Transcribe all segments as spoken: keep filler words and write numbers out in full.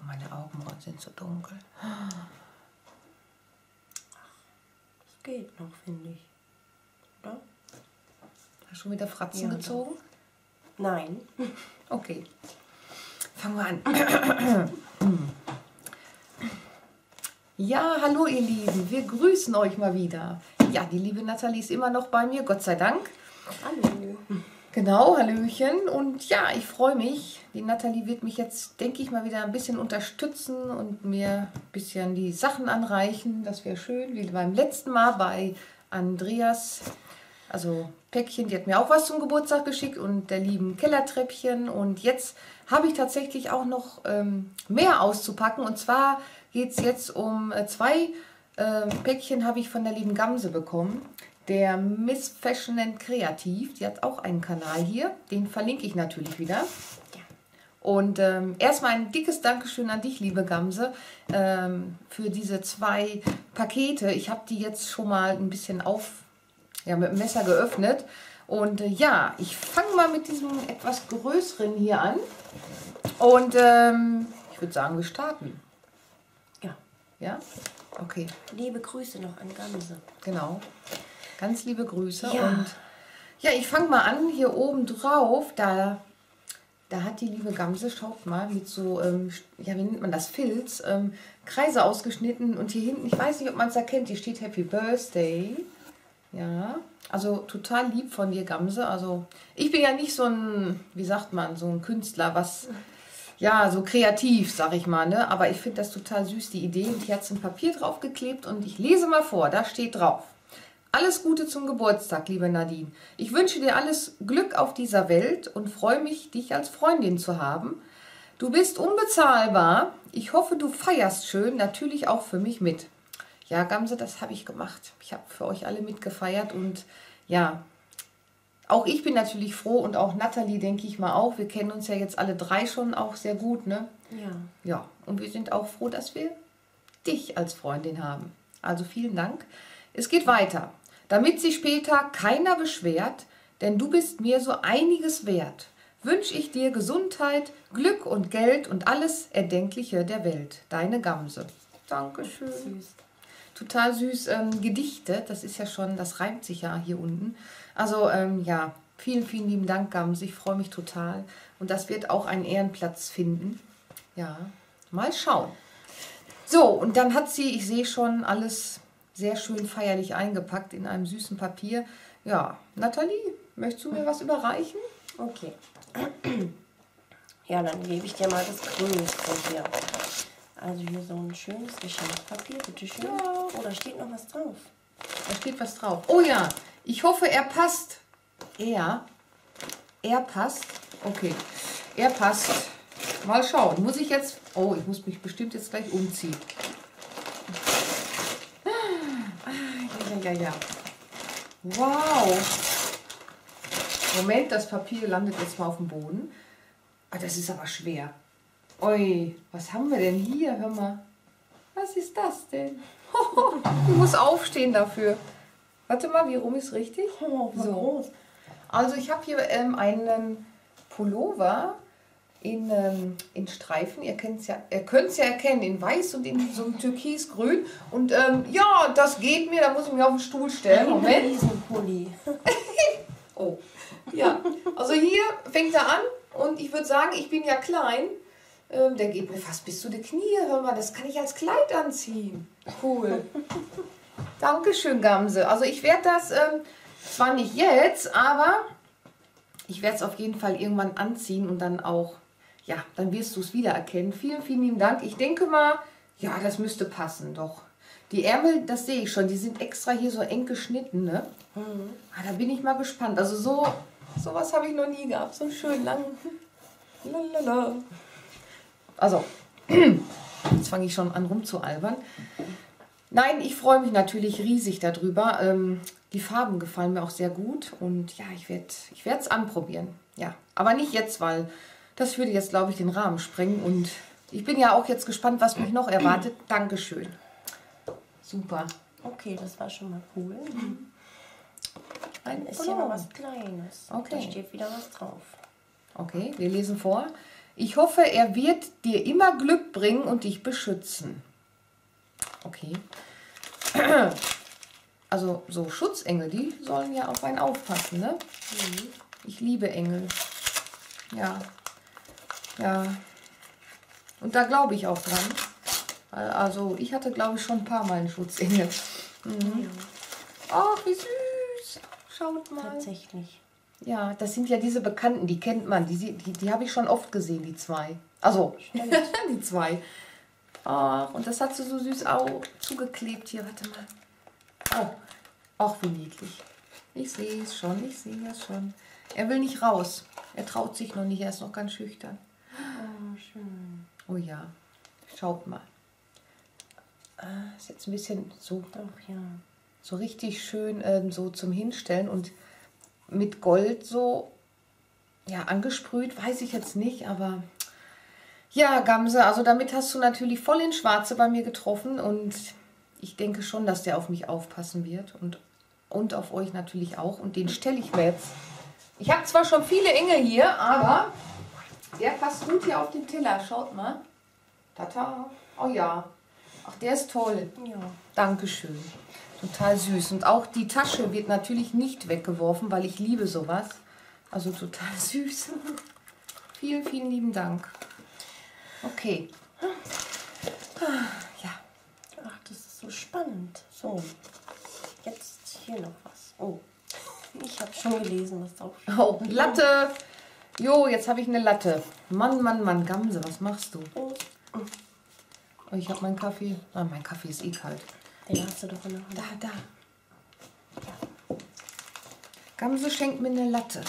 meine Augenbrauen sind so dunkel. Das geht noch, finde ich. Oder? Hast du schon wieder Fratzen Ja, gezogen? Doch. Nein. Okay. Fangen wir an. Ja, hallo ihr Lieben, wir grüßen euch mal wieder. Ja, die liebe Nathalie ist immer noch bei mir, Gott sei Dank. Hallo. Genau, hallöchen. Und ja, ich freue mich. Die Nathalie wird mich jetzt, denke ich, mal wieder ein bisschen unterstützen und mir ein bisschen die Sachen anreichen. Das wäre schön, wie beim letzten Mal bei Andreas. Also Päckchen, die hat mir auch was zum Geburtstag geschickt und der lieben Kellertreppchen. Und jetzt habe ich tatsächlich auch noch ähm, mehr auszupacken. Und zwar geht es jetzt um äh, zwei äh, Päckchen, habe ich von der lieben Gamse bekommen. Der Miss Fashion and Kreativ, die hat auch einen Kanal hier. Den verlinke ich natürlich wieder. Ja. Und ähm, erstmal ein dickes Dankeschön an dich, liebe Gamse, ähm, für diese zwei Pakete. Ich habe die jetzt schon mal ein bisschen auf, ja, mit dem Messer geöffnet. Und äh, ja, ich fange mal mit diesem etwas größeren hier an. Und ähm, ich würde sagen, wir starten. Ja. Ja? Okay. Liebe Grüße noch an Gamse. Genau. Ganz liebe Grüße. Ja. Und ja, ich fange mal an, hier oben drauf, da, da hat die liebe Gamse, schaut mal, mit so, ähm, ja, wie nennt man das, Filz, ähm, Kreise ausgeschnitten. Und hier hinten, ich weiß nicht, ob man es erkennt, hier steht Happy Birthday. Ja, also total lieb von dir, Gamse. Also ich bin ja nicht so ein, wie sagt man, so ein Künstler, was, ja, so kreativ, sag ich mal, ne? Aber ich finde das total süß, die Idee. Und hier hat es ein Papier draufgeklebt und ich lese mal vor, da steht drauf. Alles Gute zum Geburtstag, liebe Nadine. Ich wünsche dir alles Glück auf dieser Welt und freue mich, dich als Freundin zu haben. Du bist unbezahlbar. Ich hoffe, du feierst schön, natürlich auch für mich mit. Ja, Gamse, das habe ich gemacht. Ich habe für euch alle mitgefeiert und ja, auch ich bin natürlich froh und auch Nathalie, denke ich mal auch. Wir kennen uns ja jetzt alle drei schon auch sehr gut, ne? Ja. Ja, und wir sind auch froh, dass wir dich als Freundin haben. Also vielen Dank. Es geht weiter. Damit sich später keiner beschwert, denn du bist mir so einiges wert, wünsche ich dir Gesundheit, Glück und Geld und alles Erdenkliche der Welt. Deine Gamse. Dankeschön. Süß. Total süß. Ähm, Gedichte, das ist ja schon, das reimt sich ja hier unten. Also ähm, ja, vielen, vielen lieben Dank, Gamse. Ich freue mich total. Und das wird auch einen Ehrenplatz finden. Ja, mal schauen. So, und dann hat sie, ich sehe schon, alles sehr schön feierlich eingepackt in einem süßen Papier. Ja, Nathalie, möchtest du mir was überreichen? Okay. Ja, dann gebe ich dir mal das Größte hier. Also hier so ein schönes Geschenkpapier, bitteschön. Ja. Oh, da steht noch was drauf. Da steht was drauf. Oh ja, ich hoffe, er passt. Er? Er passt? Okay, er passt. Mal schauen. Muss ich jetzt... Oh, ich muss mich bestimmt jetzt gleich umziehen. Ja, ja, ja. Wow. Moment, das Papier landet jetzt mal auf dem Boden. Ah, das ist aber schwer. Ui, was haben wir denn hier? Hör mal. Was ist das denn? Ich muss aufstehen dafür. Warte mal, wie rum ist richtig? Oh, so groß. Also ich habe hier ähm, einen Pullover in, ähm, in Streifen. Ihr könnt es ja, ihr könnt's ja erkennen, in weiß und in so einem türkisgrün. Und ähm, ja, das geht mir. Da muss ich mich auf den Stuhl stellen. Moment. Riesenpulli. Oh, ja. Also hier fängt er an und ich würde sagen, ich bin ja klein. Ähm, der geht mir fast bis zu den Knie. Hör mal, das kann ich als Kleid anziehen. Cool. Dankeschön, Gamse. Also ich werde das, ähm, zwar nicht jetzt, aber ich werde es auf jeden Fall irgendwann anziehen und dann auch, ja, dann wirst du es wiedererkennen. Vielen, vielen lieben Dank. Ich denke mal, ja, das müsste passen, doch. Die Ärmel, das sehe ich schon, die sind extra hier so eng geschnitten, ne? Mhm. Ah, da bin ich mal gespannt. Also so, sowas habe ich noch nie gehabt. So einen schönen langen. Lalala. Also, jetzt fange ich schon an rumzualbern. Nein, ich freue mich natürlich riesig darüber. Ähm, die Farben gefallen mir auch sehr gut. Und ja, ich werde ich werde es anprobieren. Ja, aber nicht jetzt, weil das würde jetzt, glaube ich, den Rahmen sprengen. Und ich bin ja auch jetzt gespannt, was mich noch erwartet. Dankeschön. Super. Okay, das war schon mal cool. Ein Dann ist hier noch was Kleines. Okay. Da steht wieder was drauf. Okay, wir lesen vor. Ich hoffe, er wird dir immer Glück bringen und dich beschützen. Okay. Also so Schutzengel, die sollen ja auf einen aufpassen, ne? Mhm. Ich liebe Engel. Ja. Ja. Und da glaube ich auch dran. Also ich hatte, glaube ich, schon ein paar Mal einen Schutzengel. Mhm. Ja. Ach, wie süß. Schaut mal. Tatsächlich. Ja, das sind ja diese Bekannten, die kennt man. Die, die, die habe ich schon oft gesehen, die zwei. Also, die zwei. Ach, und das hat sie so süß auch zugeklebt hier. Warte mal. Oh, ach, wie niedlich. Ich sehe es schon, ich sehe es schon. Er will nicht raus. Er traut sich noch nicht, er ist noch ganz schüchtern. Oh, schön. Oh ja, schaut mal. Ah, ist jetzt ein bisschen so, Doch, ja. so richtig schön ähm, so zum Hinstellen und mit Gold so ja, angesprüht, weiß ich jetzt nicht, aber ja, Gamse, also damit hast du natürlich voll ins Schwarze bei mir getroffen und ich denke schon, dass der auf mich aufpassen wird und, und auf euch natürlich auch und den stelle ich mir jetzt. Ich habe zwar schon viele Engel hier, aber der passt gut hier auf den Teller, schaut mal. Tata, oh ja, ach der ist toll. Ja. Dankeschön. Total süß. Und auch die Tasche wird natürlich nicht weggeworfen, weil ich liebe sowas. Also total süß. Vielen, vielen lieben Dank. Okay. Ja. Ach, das ist so spannend. So, jetzt hier noch was. Oh, ich habe schon gelesen, was drauf steht. Oh, Latte. Jo, jetzt habe ich eine Latte. Mann, Mann, Mann, Gamse, was machst du? Oh. Oh, ich habe meinen Kaffee. Ah, mein Kaffee ist eh kalt. Den hast du doch in der Hand. Da, da. Ja. Gamse schenkt mir eine Latte.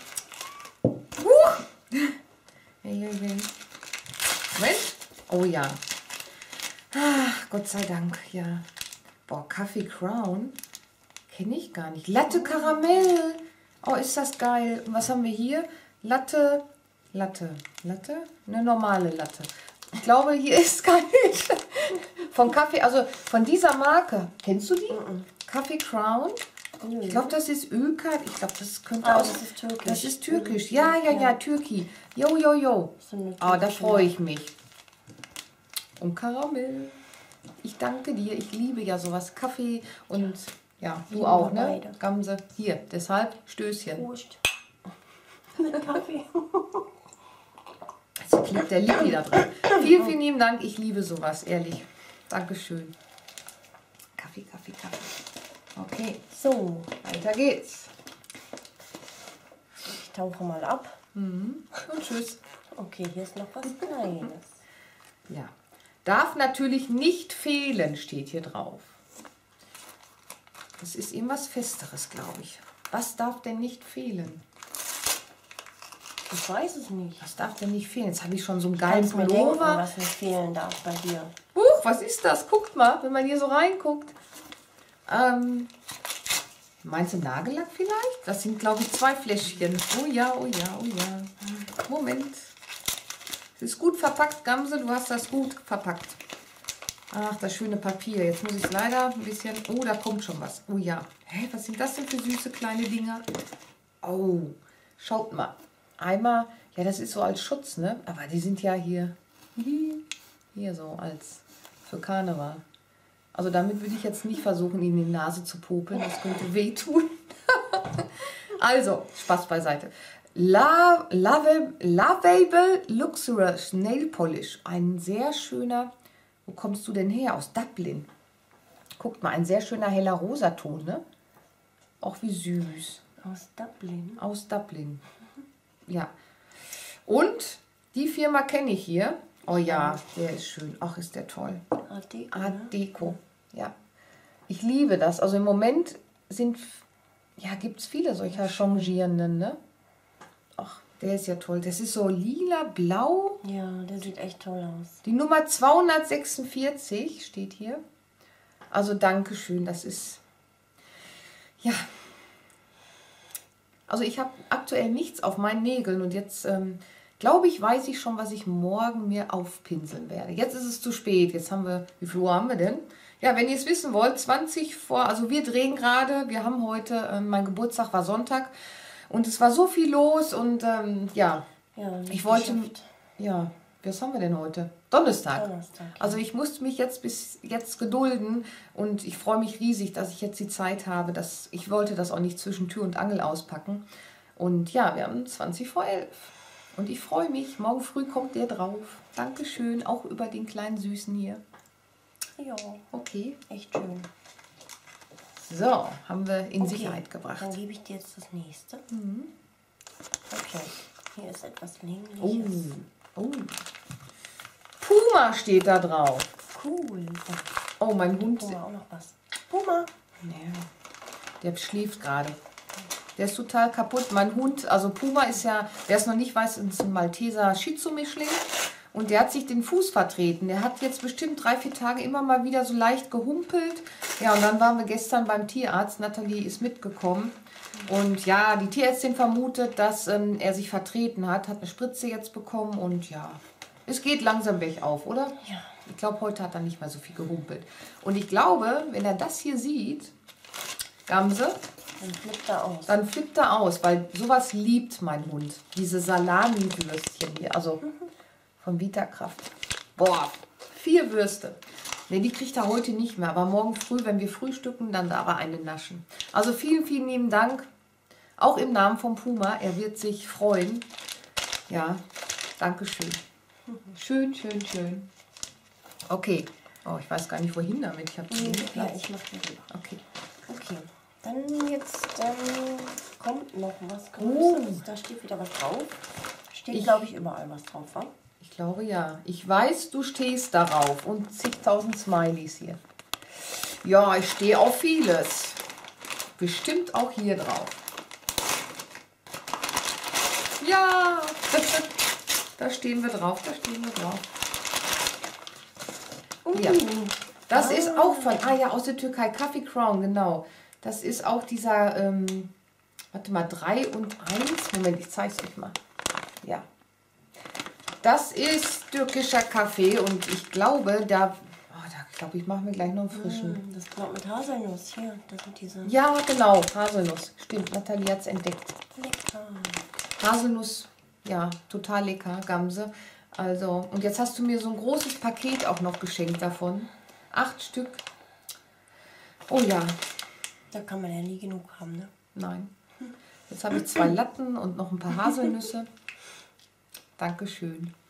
Huch. Hey, hey, hey. Moment. Oh ja. Ach, Gott sei Dank, ja. Boah, Kaffee Crown kenne ich gar nicht. Latte Karamell. Oh, ist das geil. Und was haben wir hier? Latte, Latte, Latte? Eine normale Latte. Ich glaube, hier ist gar nicht. Von Kaffee, also von dieser Marke. Kennst du die? Mm-mm. Kaffee Crown. Ich glaube, das ist Ökat. Ich glaube, das könnte Ah, aus. das ist türkisch. Das ist türkisch. Ja, ja, ja, Türki. Jo, jo, jo. So Ah, da freue ich mich. Und Karamell. Ich danke dir. Ich liebe ja sowas. Kaffee und ja, du Lieben auch, wir ne? beide. Gamse. Hier, deshalb Stößchen. Prost. Mit Kaffee. Jetzt klebt der Lippi da drin. Vielen, vielen lieben Dank. Ich liebe sowas, ehrlich. Dankeschön. Kaffee, Kaffee, Kaffee. Okay, So, weiter geht's. ich tauche mal ab. Mhm. Und tschüss. Okay, hier ist noch was Kleines. Ja. Darf natürlich nicht fehlen, steht hier drauf. Das ist irgendwas Festeres, glaube ich. Was darf denn nicht fehlen? Ich weiß es nicht. Was darf denn nicht fehlen? Jetzt habe ich schon so einen geilen Kannst mir denken, Pullover. was nicht fehlen darf bei dir. Huch, was ist das? Guckt mal, wenn man hier so reinguckt. Ähm, meinst du Nagellack vielleicht? Das sind, glaube ich, zwei Fläschchen. Oh ja, oh ja, oh ja. Moment. Es ist gut verpackt, Gamse. Du hast das gut verpackt. Ach, das schöne Papier. Jetzt muss ich es leider ein bisschen... Oh, da kommt schon was. Oh ja. Hä, was sind das denn für süße kleine Dinger? Oh, schaut mal. Einmal, ja, das ist so als Schutz, ne? Aber die sind ja hier, hier so als für Karneval. Also damit würde ich jetzt nicht versuchen, ihn in die Nase zu popeln. Das könnte wehtun. Also, Spaß beiseite. La, lave, Lavable Luxurious Nail Polish. Ein sehr schöner, wo kommst du denn her? Aus Dublin. Guckt mal, ein sehr schöner heller Rosaton, ne? Auch wie süß. Aus Dublin. Aus Dublin. Ja. Und die Firma kenne ich hier. Oh ja, der ist schön. Ach, ist der toll. Art Deco, ne? Art Deco. Ja. Ich liebe das. Also im Moment sind, ja, gibt es viele solcher Changierenden, ne? Ach, der ist ja toll. Das ist so lila, blau. Ja, der sieht echt toll aus. Die Nummer zweihundertsechsundvierzig steht hier. Also Dankeschön, das ist, ja. Also ich habe aktuell nichts auf meinen Nägeln und jetzt, ähm, glaube ich, weiß ich schon, was ich morgen mir aufpinseln werde. Jetzt ist es zu spät. Jetzt haben wir, wie viel Uhr haben wir denn? Ja, wenn ihr es wissen wollt, zwanzig vor, also wir drehen gerade, wir haben heute, äh, mein Geburtstag war Sonntag und es war so viel los und ähm, ja, Ja, ich wollte, geschafft. ja, was haben wir denn heute? Donnerstag. Donnerstag, ja. Also ich musste mich jetzt bis jetzt gedulden und ich freue mich riesig, dass ich jetzt die Zeit habe. Dass, ich wollte das auch nicht zwischen Tür und Angel auspacken. Und ja, wir haben zwanzig vor elf. Und ich freue mich. Morgen früh kommt der drauf. Dankeschön, auch über den kleinen Süßen hier. Ja, Okay. echt schön. So, haben wir in Okay, Sicherheit gebracht. Dann gebe ich dir jetzt das nächste. Mhm. Okay, hier ist etwas Oh, längliches. oh. Puma steht da drauf. Cool. Oh, mein Hund. Puma auch noch was. Puma. Ja, der schläft gerade. Der ist total kaputt. Mein Hund, also Puma ist ja, wer es noch nicht weiß, ist ein Malteser Shih Tzu Mischling. Und der hat sich den Fuß vertreten. Der hat jetzt bestimmt drei, vier Tage immer mal wieder so leicht gehumpelt. Ja, und dann waren wir gestern beim Tierarzt. Nathalie ist mitgekommen. Und ja, die Tierärztin vermutet, dass ähm, er sich vertreten hat. Hat eine Spritze jetzt bekommen und ja, es geht langsam bergauf, oder? Ja. Ich glaube, heute hat er nicht mehr so viel gehumpelt. Und ich glaube, wenn er das hier sieht, Gamse, Dann flippt er aus. dann flippt er aus, weil sowas liebt mein Hund. Diese Salami-Würstchen hier, also von Vitakraft. Boah, vier Würste. Ne, die kriegt er heute nicht mehr, aber morgen früh, wenn wir frühstücken, dann darf er eine naschen. Also vielen, vielen lieben Dank, auch im Namen von Puma. Er wird sich freuen. Ja, Dankeschön. Schön, schön, schön. Okay. Oh, ich weiß gar nicht, wohin damit. Ich habe zu wenig Ja, Platz. ich mache den rüber. Okay. Okay, dann jetzt ähm, kommt noch was Oh. Größeres. Da steht wieder was drauf. Steht, Ich- glaube ich, überall was drauf, wa? Ich glaube ja. Ich weiß, du stehst darauf. Und zigtausend Smileys hier. Ja, ich stehe auf vieles. Bestimmt auch hier drauf. Ja, da stehen wir drauf, da stehen wir drauf. Ja. Das ist auch von, ah ja, aus der Türkei, Coffee Crown, genau. Das ist auch dieser, ähm, warte mal, drei und eins. Moment, ich zeige es euch mal. Ja. Das ist türkischer Kaffee und ich glaube, da, oh, da glaube ich, machen wir gleich noch einen frischen. Hm, das kommt mit Haselnuss. Hier, das sind diese. Ja, genau, Haselnuss. Stimmt, Nathalie hat es entdeckt. Lecker. Haselnuss, ja, total lecker, Gamse. Also, und jetzt hast du mir so ein großes Paket auch noch geschenkt davon. Acht Stück. Oh ja, Da kann man ja nie genug haben, ne? nein. Jetzt habe ich zwei Latten und noch ein paar Haselnüsse. Dankeschön.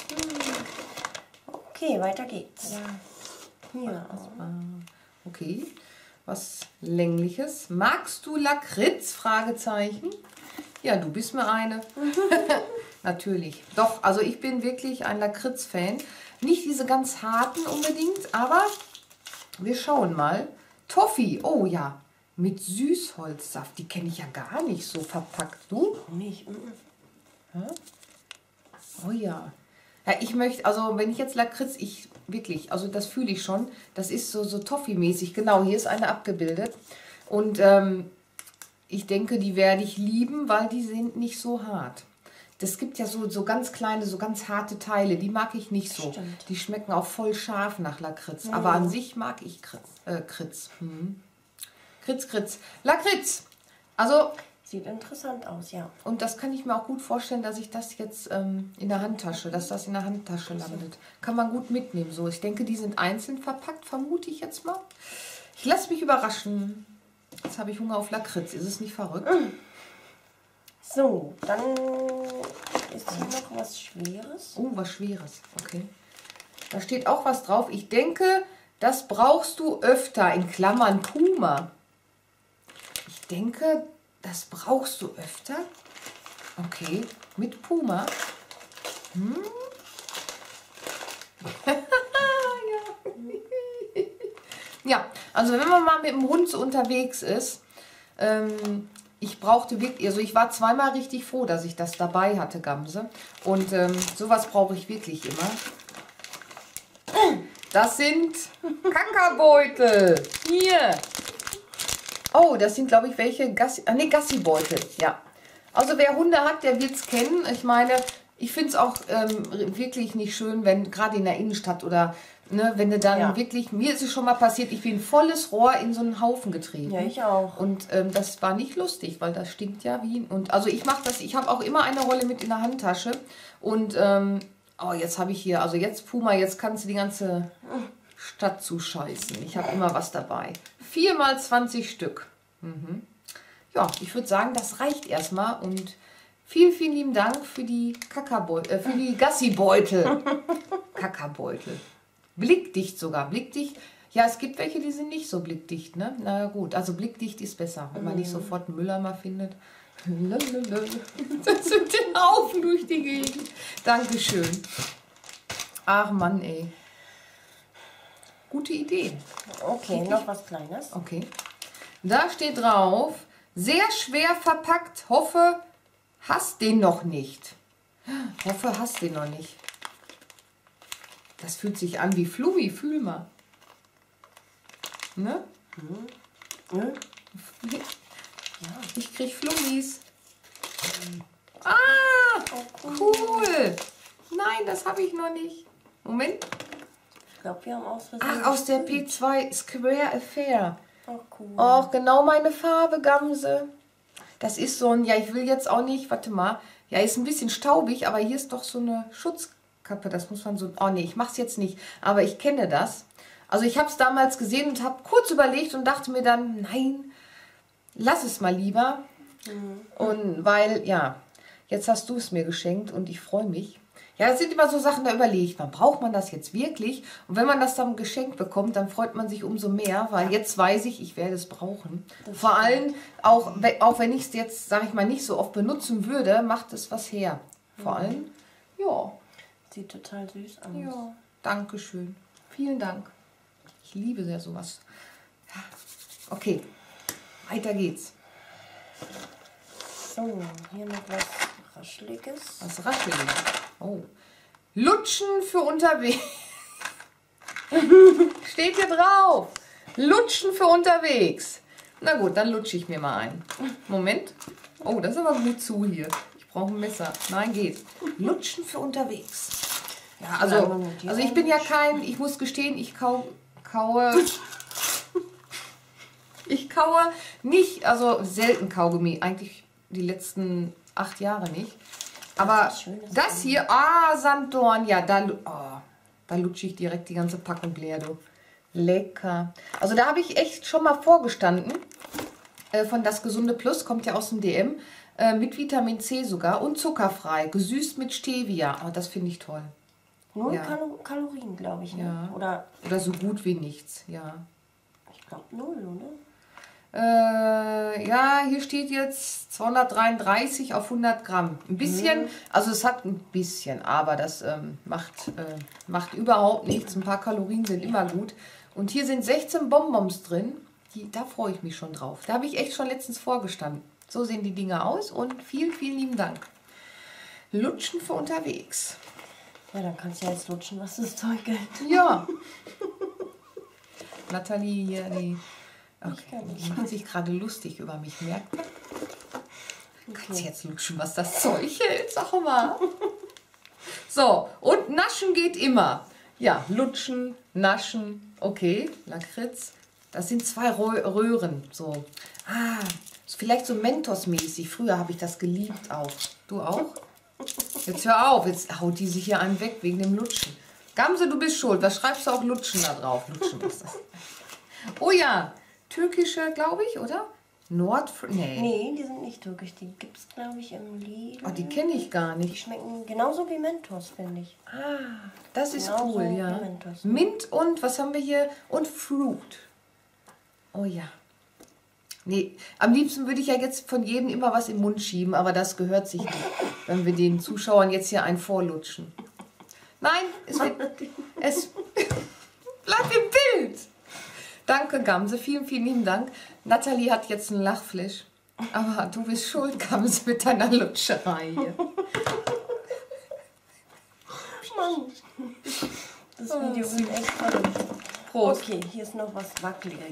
Okay, weiter geht's. Ja. Hier. Okay, was Längliches. Magst du Lakritz? Fragezeichen. Ja, du bist mir eine. Natürlich. Doch, also ich bin wirklich ein Lakritz-Fan. Nicht diese ganz harten unbedingt, aber wir schauen mal. Toffee, oh ja, mit Süßholzsaft. Die kenne ich ja gar nicht so verpackt. Du? Nicht. mm, mm. Oh ja. Ja, ich möchte, also wenn ich jetzt Lakritz, ich wirklich, also das fühle ich schon. Das ist so, so Toffee-mäßig. Genau, hier ist eine abgebildet. Und ähm, ich denke, die werde ich lieben, weil die sind nicht so hart. Das gibt ja so, so ganz kleine, so ganz harte Teile, die mag ich nicht so. Stimmt. Die schmecken auch voll scharf nach Lakritz. Aber an sich mag ich Kritz. Äh, Kritz. Hm. Kritz, Kritz. Lakritz. Also, Sieht interessant aus, ja. und das kann ich mir auch gut vorstellen, dass ich das jetzt ähm, in der Handtasche, dass das in der Handtasche landet. Kann man gut mitnehmen. So, ich denke, die sind einzeln verpackt, vermute ich jetzt mal. Ich lasse mich überraschen. Jetzt habe ich Hunger auf Lakritz. Ist es nicht verrückt? So, dann ist hier noch was Schweres. Oh, was Schweres. Okay. Da steht auch was drauf. Ich denke, das brauchst du öfter. In Klammern Puma. Ich denke, das brauchst du öfter. Okay. Mit Puma. Hm? ja. ja, also wenn man mal mit dem Hund so unterwegs ist, ähm, ich brauchte wirklich, also ich war zweimal richtig froh, dass ich das dabei hatte, Gamse. Und ähm, sowas brauche ich wirklich immer. Das sind Kackerbeutel. Hier. Oh, das sind, glaube ich, welche Gassi, ah, nee, Gassibeutel. Ja. Also wer Hunde hat, der wird es kennen. Ich meine, ich finde es auch ähm, wirklich nicht schön, wenn gerade in der Innenstadt oder ne, wenn du dann Ja. wirklich, mir ist es schon mal passiert, ich bin ein volles Rohr in so einen Haufen getreten. Ja, ich auch. Und ähm, das war nicht lustig, weil das stinkt ja wie. Und also ich mache das, ich habe auch immer eine Rolle mit in der Handtasche. Und ähm, Oh, jetzt habe ich hier, also jetzt Puma, jetzt kannst du die ganze Stadt zuscheißen. Ich habe immer was dabei. vier mal zwanzig Stück. Mhm. Ja, ich würde sagen, das reicht erstmal und vielen, vielen lieben Dank für die Kakabeutel, äh, für die Gassi-Beutel. Kakabeutel. Blickdicht sogar, blickdicht. Ja, es gibt welche, die sind nicht so blickdicht, ne? Na gut, also blickdicht ist besser, wenn man nicht sofort einen Mülleimer findet. Das sind den Haufen durch die Gegend. Dankeschön. Ach Mann, ey. Gute Idee. Okay, noch was Kleines. Okay. Da steht drauf, sehr schwer verpackt. Hoffe, hast den noch nicht. Hoffe, hast den noch nicht. Das fühlt sich an wie Flummi, fühl mal. Ne? Mhm. Mhm. Ja. Ich krieg Flummis. Ah, cool. Nein, das habe ich noch nicht. Moment. Ich glaube, wir haben aus Ach, aus der P zwei Square Affair. Oh, cool. Och, genau meine Farbe, Gamse. Das ist so ein, ja, ich will jetzt auch nicht, warte mal. Ja, ist ein bisschen staubig, aber hier ist doch so eine Schutzkappe. Das muss man so, oh nee, ich mach's jetzt nicht. Aber ich kenne das. Also ich habe es damals gesehen und habe kurz überlegt und dachte mir dann, nein, lass es mal lieber. Mhm. Und weil, ja, jetzt hast du es mir geschenkt und ich freue mich. Ja, es sind immer so Sachen, da überlegt man, braucht man das jetzt wirklich? Und wenn man das dann geschenkt bekommt, dann freut man sich umso mehr, weil jetzt weiß ich, ich werde es brauchen. Das Vor stimmt. allem, auch, auch wenn ich es jetzt, sage ich mal, nicht so oft benutzen würde, macht es was her. Vor mhm. allem, ja. Sieht total süß aus. Ja, danke schön. Vielen Dank. Ich liebe sehr sowas. Okay, weiter geht's. So, hier noch was Rascheliges. Was Rascheliges? Oh. Lutschen für unterwegs. Steht hier drauf. Lutschen für unterwegs. Na gut, dann lutsche ich mir mal ein. Moment. Oh, das ist aber gut zu hier. Ich brauche ein Messer. Nein, geht. Lutschen für unterwegs. Ja, also, also ich bin ja kein, ich muss gestehen, ich kau, kaue... Ich kaue nicht, also selten Kaugummi. Eigentlich die letzten acht Jahre nicht. Aber das hier, ah, Sanddorn, ja, da, oh, da lutsche ich direkt die ganze Packung leer, du. Lecker. Also da habe ich echt schon mal vorgestanden, äh, von Das Gesunde Plus, kommt ja aus dem D M, äh, mit Vitamin C sogar und zuckerfrei, gesüßt mit Stevia. Oh, das finde ich toll. Null ja. Kal Kalorien, glaube ich, ne? Ja. Oder, Oder so gut wie nichts, ja. Ich glaube null, oder? Äh, ja, hier steht jetzt zweihundertdreiunddreißig auf hundert Gramm. Ein bisschen, mhm. also es hat ein bisschen, aber das ähm, macht, äh, macht überhaupt nichts. Ein paar Kalorien sind immer gut. Und hier sind sechzehn Bonbons drin. Die, da freue ich mich schon drauf. Da habe ich echt schon letztens vorgestanden. So sehen die Dinger aus und vielen, vielen lieben Dank. Lutschen für unterwegs. Ja, dann kannst du ja jetzt lutschen, was das Zeug hält. Ja. Nathalie hier, die... Okay, die macht sich gerade lustig über mich, merkt man? Okay. Kannst jetzt lutschen, was das Zeug hält, sag mal. So, und naschen geht immer. Ja, lutschen, naschen, okay, Lakritz. Das sind zwei Röhren, so. Ah, vielleicht so Mentos-mäßig. Früher habe ich das geliebt auch. Du auch? Jetzt hör auf, jetzt haut die sich hier einen weg wegen dem Lutschen. Gamse, du bist schuld. Was schreibst du auch Lutschen da drauf? Lutschen ist das. Oh ja. Türkische, glaube ich, oder? Nord... Nee. Nee, die sind nicht türkisch. Die gibt es, glaube ich, im Lidl. Oh, die kenne ich gar nicht. Die schmecken genauso wie Mentos, finde ich. Ah, das ist genauso cool, ja. Mentos. Mint und, was haben wir hier? Und Fruit. Oh ja. Nee, am liebsten würde ich ja jetzt von jedem immer was im Mund schieben, aber das gehört sich nicht, wenn wir den Zuschauern jetzt hier einen vorlutschen. Nein, es wird... es bleibt im Bild! Danke, Gamse. Vielen, vielen lieben Dank. Nathalie hat jetzt einen Lachflash. Aber du bist schuld, Gamse, mit deiner Lutscherei hier. Mann. Das Video oh, wird echt spannend. Prost. Okay, hier ist noch was Wackeliges.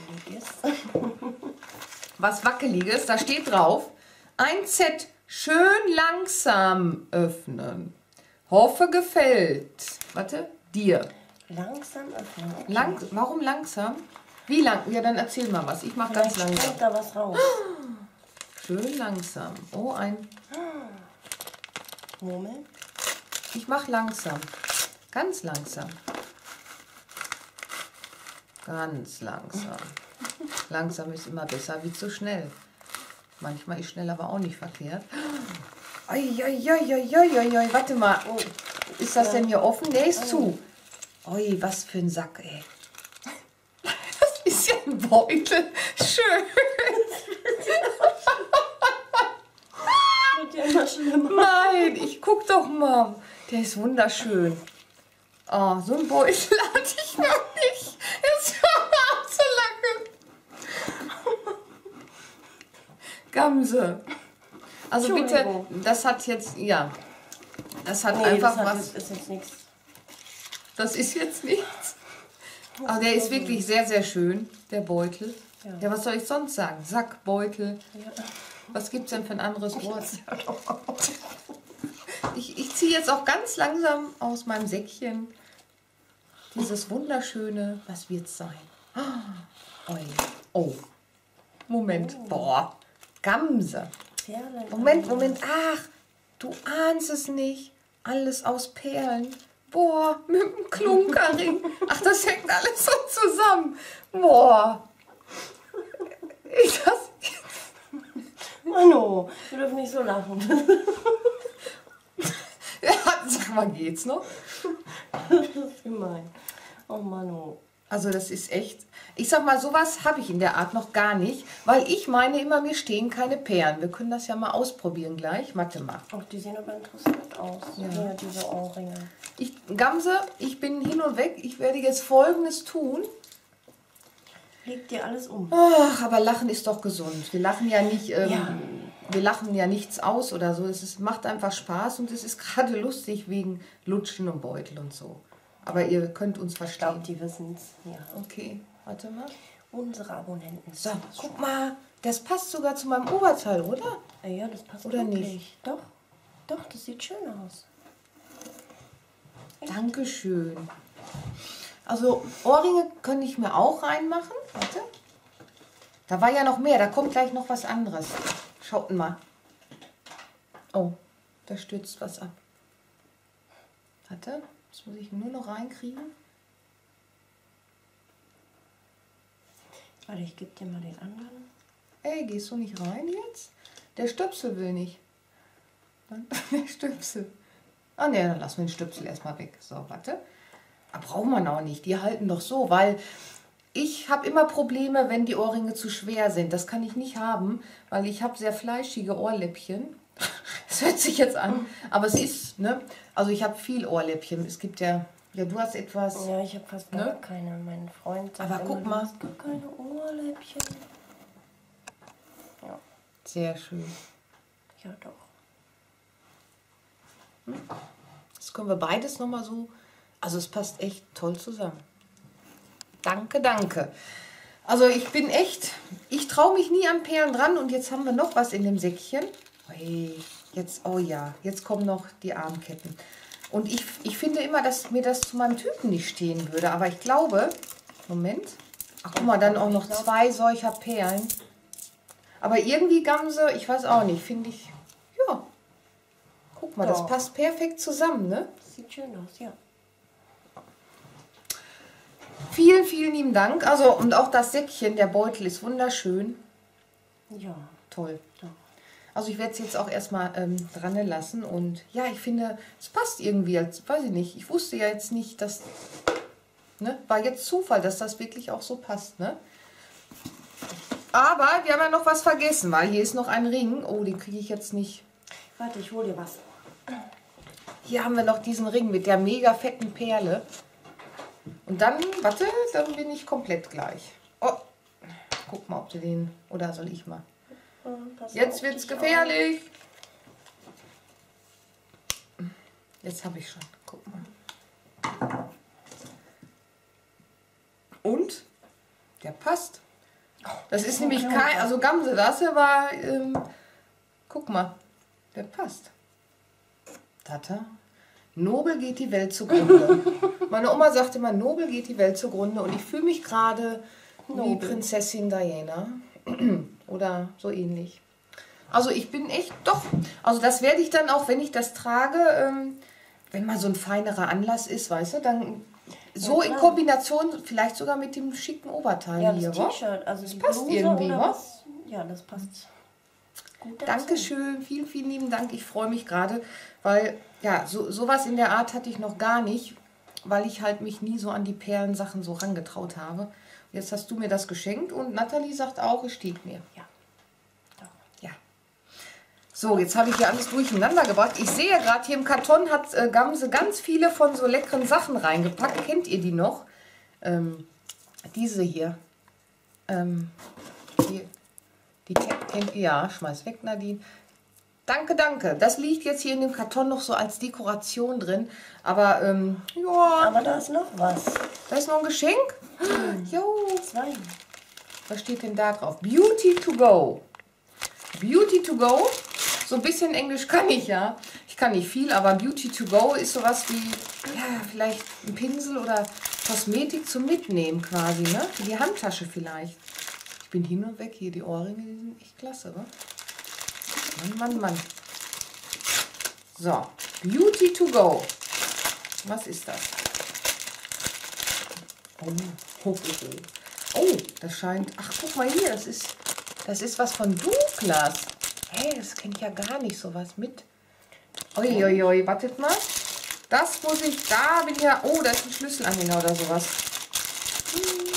Was Wackeliges, da steht drauf. Ein Z. Schön langsam öffnen. Hoffe, gefällt. Warte, dir. Langsam öffnen. Okay. Lang, warum langsam? Wie lang? Ja, dann erzähl mal was. Ich mache ganz langsam. Kommt da was raus. Schön langsam. Oh, ein... Murmeln. Ich mache langsam. Ganz langsam. Ganz langsam. Langsam ist immer besser wie zu schnell. Manchmal ist schnell aber auch nicht verkehrt. Uiuiuiuiui, warte mal. Oh, ist das denn hier offen? Der ist zu. Ui, was für ein Sack, ey. Das ist ja ein Beutel. Schön. Wird ja immer schlimmer. Nein, ich guck doch mal. Der ist wunderschön. Oh, so ein Beutel hatte ich noch nicht. Jetzt hör mal auf zu lachen. Gamse. Also bitte, das hat jetzt, ja, das hat Nee, einfach das hat was. jetzt, ist jetzt nichts. Das ist jetzt nichts. Aber der ist wirklich sehr, sehr schön, der Beutel. Ja. Ja, was soll ich sonst sagen? Sack, Beutel. Ja. Was gibt es denn für ein anderes Wort? Ich, ich ziehe jetzt auch ganz langsam aus meinem Säckchen dieses wunderschöne, was wird es sein? Oh, oh, Moment, Oh. boah, Gamse. Perlen. Moment, Moment, ach, du ahnst es nicht. Alles aus Perlen. Boah, mit dem Klunkerring. Ach, das hängt alles so zusammen. Boah. Ich das... Mano, wir dürfen nicht so lachen. Ja, sag mal, geht's noch? Das ist gemein. Oh Mano. Also das ist echt... Ich sag mal, sowas habe ich in der Art noch gar nicht, weil ich meine immer, mir stehen keine Perlen. Wir können das ja mal ausprobieren gleich. Warte mal. Ach, die sehen aber interessant aus. Ja. Ja, diese Ohrringe. Ich, Gamse, ich bin hin und weg. Ich werde jetzt Folgendes tun. Leg dir alles um. Ach, aber Lachen ist doch gesund. Wir lachen ja nicht, ähm, Ja. wir lachen ja nichts aus oder so. Es ist, macht einfach Spaß und es ist gerade lustig wegen Lutschen und Beutel und so. Aber ihr könnt uns Ich glaube, verstehen. die wissen es. Ja. Okay, warte mal. Unsere Abonnenten. So, wissen das guck schon. mal, das passt sogar zu meinem Oberteil, oder? Ah ja, das passt Oder wirklich. nicht? Doch, doch, das sieht schön aus. Dankeschön. Also Ohrringe könnte ich mir auch reinmachen. Warte. Da war ja noch mehr, da kommt gleich noch was anderes. Schaut mal. Oh, da stürzt was ab. Warte, das muss ich nur noch reinkriegen. Warte, ich gebe dir mal den anderen. Ey, gehst du nicht rein jetzt? Der Stöpsel will nicht. Dann- Der Stöpsel. Ah ne, dann lassen wir den Stöpsel erstmal weg. So, warte. Aber braucht man auch nicht. Die halten doch so, weil ich habe immer Probleme, wenn die Ohrringe zu schwer sind. Das kann ich nicht haben, weil ich habe sehr fleischige Ohrläppchen. Das hört sich jetzt an, aber es ist, ne? Also ich habe viel Ohrläppchen. Es gibt ja, ja, du hast etwas. Ja, ich habe fast gar Ne? keine. Mein Freund sagt Aber immer, guck du mal. hast gar keine Ohrläppchen. Ja, Sehr schön. ja doch. Das können wir beides nochmal so. Also es passt echt toll zusammen. Danke, danke. Also ich bin echt, ich traue mich nie an Perlen dran und jetzt haben wir noch was in dem Säckchen. Hey, jetzt, oh ja, jetzt kommen noch die Armketten. Und ich, ich finde immer, dass mir das zu meinem Typen nicht stehen würde. Aber ich glaube, Moment. Ach guck mal, dann auch noch zwei solcher Perlen. Aber irgendwie, Gamse, ich weiß auch nicht, finde ich, ja. Guck mal, das Doch. passt perfekt zusammen, ne? Das sieht schön aus, ja. Vielen, vielen lieben Dank. Also, und auch das Säckchen, der Beutel ist wunderschön. Ja, Toll. doch. Also ich werde es jetzt auch erstmal ähm, dran lassen. Und ja, ich finde, es passt irgendwie. Als, weiß ich nicht. Ich wusste ja jetzt nicht, dass... Ne, war jetzt Zufall, dass das wirklich auch so passt, ne? Aber wir haben ja noch was vergessen, weil hier ist noch ein Ring. Oh, den kriege ich jetzt nicht. Warte, ich hol dir was. Hier haben wir noch diesen Ring mit der mega fetten Perle. Und dann, warte, dann bin ich komplett gleich. Oh, guck mal, ob du den... Oder soll ich mal? Pass Jetzt auf wird's dich gefährlich. Jetzt habe ich schon. Guck mal. Und? Der passt. Das ist nämlich kein... Also Gamse, das hier war... Ähm, guck mal. Der passt. Tata. Nobel geht die Welt zugrunde. Meine Oma sagte immer, nobel geht die Welt zugrunde. Und ich fühle mich gerade wie Nobel. Prinzessin Diana. Oder so ähnlich. Also ich bin echt, doch. Also das werde ich dann auch, wenn ich das trage, ähm, wenn mal so ein feinerer Anlass ist, weißt du, dann so Ja, in klar. Kombination vielleicht sogar mit dem schicken Oberteil Ja, hier, das wa? T-Shirt, also Das die passt Bluse irgendwie, oder wa? was? Ja, das passt gut dazu. Dankeschön, vielen, vielen lieben Dank. Ich freue mich gerade, weil ja, so, sowas in der Art hatte ich noch gar nicht, weil ich halt mich nie so an die Perlensachen so rangetraut habe. Jetzt hast du mir das geschenkt und Nathalie sagt auch, es steht mir. Ja. Doch. Ja. So, jetzt habe ich hier alles durcheinander gebracht. Ich sehe gerade, hier im Karton hat äh, Gamse ganz viele von so leckeren Sachen reingepackt. Kennt ihr die noch? Ähm, diese hier. Ähm, hier. Die kennt, kennt ihr, ja. Schmeiß weg, Nadine. Danke, danke. Das liegt jetzt hier in dem Karton noch so als Dekoration drin. Aber, ähm, ja. Aber da ist noch was. Da ist noch ein Geschenk. Jo. Zwei. Was steht denn da drauf? Beauty to go. Beauty to go. So ein bisschen Englisch kann ich ja. Ich kann nicht viel, aber Beauty to go ist sowas wie, ja, vielleicht ein Pinsel oder Kosmetik zum Mitnehmen quasi, ne? Für die Handtasche vielleicht. Ich bin hin und weg hier. Die Ohrringe, die sind echt klasse, wa? Mann, Mann, Mann. So, Beauty to go. Was ist das? Oh, oh, oh. Oh, das scheint... Ach, guck mal hier, das ist, das ist was von Douglas. Hey, das kennt ja gar nicht sowas mit. Uiuiui, wartet mal. Das muss ich... Da bin ich ja... Oh, da ist ein Schlüsselanhänger oder sowas. Hm.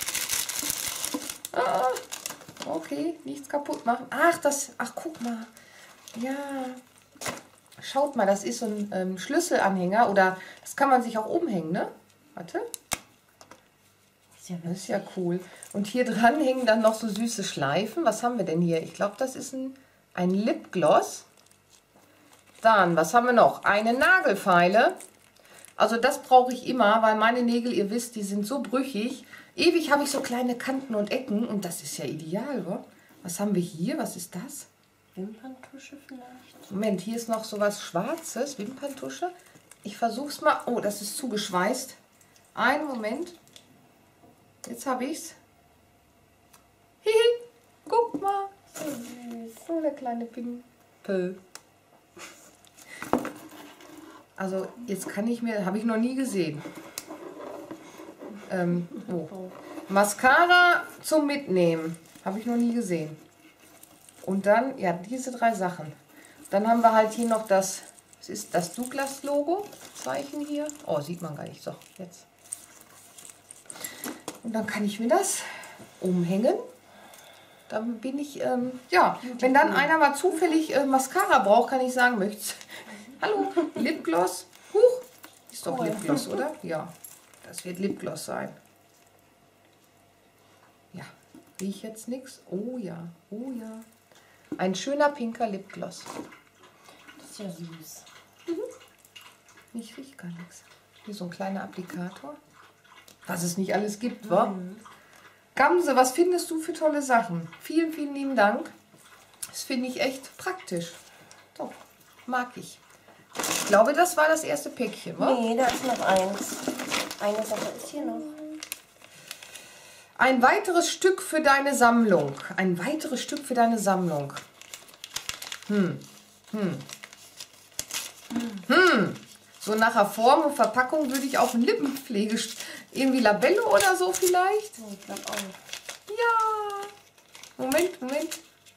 Ah, okay, nichts kaputt machen. Ach, das... Ach, guck mal. Ja... Schaut mal, das ist so ein ähm, Schlüsselanhänger oder das kann man sich auch umhängen, ne? Warte. Das ist ja cool. Und hier dran hängen dann noch so süße Schleifen. Was haben wir denn hier? Ich glaube, das ist ein, ein Lipgloss. Dann, was haben wir noch? Eine Nagelfeile. Also das brauche ich immer, weil meine Nägel, ihr wisst, die sind so brüchig. Ewig habe ich so kleine Kanten und Ecken und das ist ja ideal, wa? Was haben wir hier? Was ist das? Wimperntusche vielleicht? Moment, hier ist noch so was Schwarzes. Wimperntusche. Ich versuche es mal. Oh, das ist zugeschweißt. Einen Moment. Jetzt habe ich es. Hihi, guck mal. So süß. So der kleine Pimpel. Also jetzt kann ich mir, habe ich noch nie gesehen. Ähm, oh. Mascara zum Mitnehmen. Habe ich noch nie gesehen. Und dann, ja, diese drei Sachen. Dann haben wir halt hier noch das, das ist das Douglas-Logo. Zeichen hier. Oh, sieht man gar nicht. So, jetzt. Und dann kann ich mir das umhängen. Dann bin ich, ähm, ja, wenn dann einer mal zufällig äh, Mascara braucht, kann ich sagen, möchtest hallo, Lipgloss. Huch, ist doch Oh, ja. Lipgloss, oder? Ja, das wird Lipgloss sein. Ja, rieche jetzt nichts. Oh ja, oh ja. Ein schöner pinker Lipgloss. Das ist ja süß. Ich rieche gar nichts. Hier so ein kleiner Applikator. Was es nicht alles gibt, wa? Mhm. Gamse, was findest du für tolle Sachen? Vielen, vielen lieben Dank. Das finde ich echt praktisch. Doch, mag ich. Ich glaube, das war das erste Päckchen, wa? Nee, da ist noch eins. Eine Sache ist hier noch. Ein weiteres Stück für deine Sammlung. Ein weiteres Stück für deine Sammlung. Hm. Hm. Hm. So nach der Form und Verpackung würde ich auf ein Lippenpflege... Irgendwie Labello oder so vielleicht? Ich glaube auch. Ja. Moment, Moment.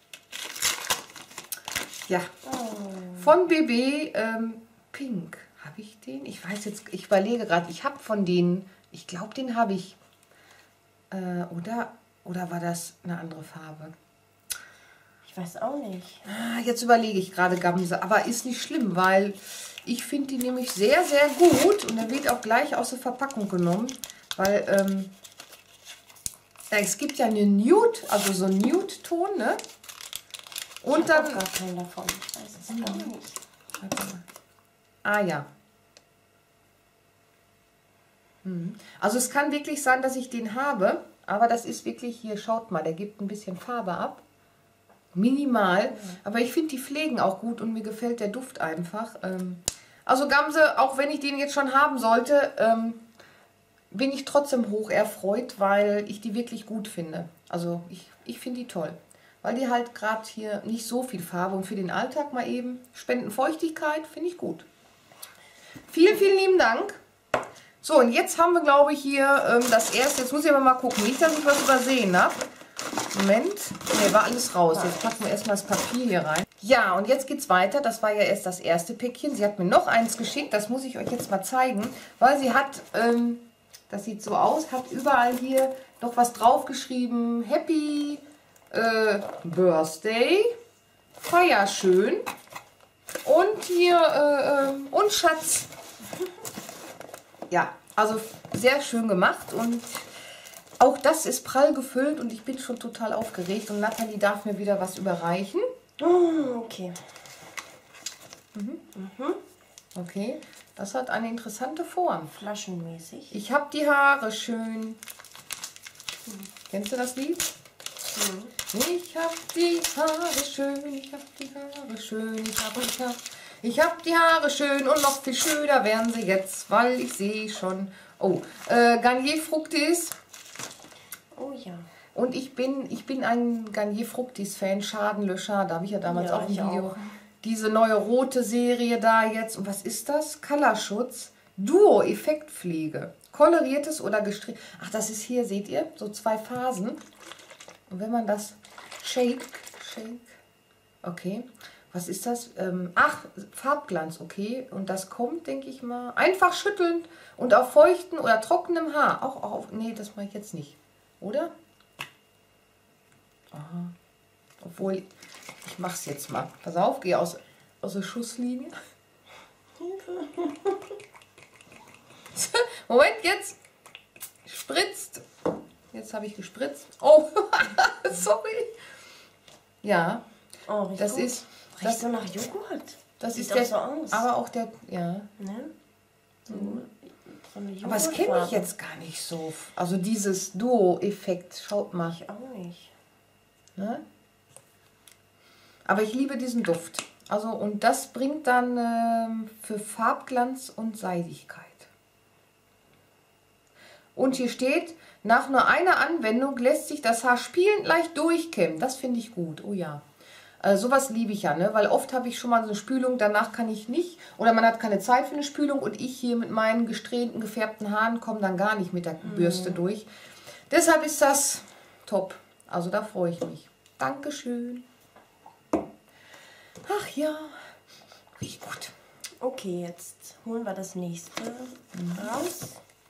Ja. Oh. Von B B ähm, Pink. Habe ich den? Ich weiß jetzt, ich überlege gerade, ich habe von denen, ich glaube, den habe ich. Äh, oder, oder war das eine andere Farbe? Ich weiß auch nicht. Ah, jetzt überlege ich gerade, Gamse. Aber ist nicht schlimm, weil ich finde die nämlich sehr, sehr gut. Und er wird auch gleich aus der Verpackung genommen. Weil ähm, ja, es gibt ja eine Nude, also so ein Nude-Ton, ne? Und Ich dann... habe gar keinen davon. Ich weiß es gar nicht. Warte mal. Ah ja. Hm. Also es kann wirklich sein, dass ich den habe. Aber das ist wirklich hier, schaut mal, der gibt ein bisschen Farbe ab. Minimal. Aber ich finde die Pflegen auch gut und mir gefällt der Duft einfach. Ähm, also Gamse, auch wenn ich den jetzt schon haben sollte, ähm, bin ich trotzdem hoch erfreut, weil ich die wirklich gut finde. Also ich, ich finde die toll. Weil die halt gerade hier nicht so viel Farbe und für den Alltag mal eben spenden Feuchtigkeit, finde ich gut. Vielen, vielen lieben Dank. So, und jetzt haben wir, glaube ich, hier ähm, das erste. Jetzt muss ich aber mal gucken. Nicht, dass ich was übersehen habe. Moment. Ne, war alles raus. Jetzt packen wir erstmal das Papier hier rein. Ja, und jetzt geht's weiter. Das war ja erst das erste Päckchen. Sie hat mir noch eins geschickt. Das muss ich euch jetzt mal zeigen. Weil sie hat, ähm, das sieht so aus, hat überall hier noch was draufgeschrieben. Happy äh, Birthday. Feier schön. Und hier, äh, äh, und Schatz. Ja, also sehr schön gemacht und auch das ist prall gefüllt und ich bin schon total aufgeregt und Nathalie darf mir wieder was überreichen. Oh, okay. Mhm. Mhm. Okay, das hat eine interessante Form. Flaschenmäßig. Ich habe die Haare schön. Mhm. Kennst du das Lied? Mhm. Ich habe die Haare schön, ich habe die Haare schön, ich habe ich hab, ich hab die Haare schön und noch viel schöner werden sie jetzt, weil ich sehe schon. Oh, äh, Garnier Fructis. Oh ja. Und ich bin, ich bin ein Garnier Fructis Fan, Schadenlöscher, da habe ich ja damals ja, auch ein Video. Auch. Diese neue rote Serie da jetzt. Und was ist das? Colorschutz. Duo Effektpflege. Koloriertes oder gestrichen. Ach, das ist hier, seht ihr, so zwei Phasen. Und wenn man das shake, shake, okay. Was ist das? Ähm, ach, Farbglanz, okay. Und das kommt, denke ich mal, einfach schütteln und auf feuchten oder trockenem Haar. Auch, auch auf, nee, das mache ich jetzt nicht. Oder? Aha. Obwohl, ich mache es jetzt mal. Pass auf, gehe aus, aus der Schusslinie. Moment, jetzt spritzt. Jetzt habe ich gespritzt. Oh, sorry. Ja, oh, das gut. ist... Das Das, so nach Joghurt. das Sieht ist doch der, so aus. aber auch der, ja. Ne? So, so eine Aber das kenne ich jetzt gar nicht so. Also dieses Duo-Effekt, schaut mal. Ich auch nicht. Ne? Aber ich liebe diesen Duft. Also und das bringt dann ähm, für Farbglanz und Seidigkeit. Und hier steht, nach nur einer Anwendung lässt sich das Haar spielend leicht durchkämmen. Das finde ich gut. Oh ja. Äh, sowas liebe ich ja, ne? Weil oft habe ich schon mal so eine Spülung, danach kann ich nicht. Oder man hat keine Zeit für eine Spülung und ich hier mit meinen gesträhnten, gefärbten Haaren komme dann gar nicht mit der Bürste mhm. durch. Deshalb ist das top. Also da freue ich mich. Dankeschön. Ach ja, riecht gut. Okay, jetzt holen wir das nächste mhm. raus.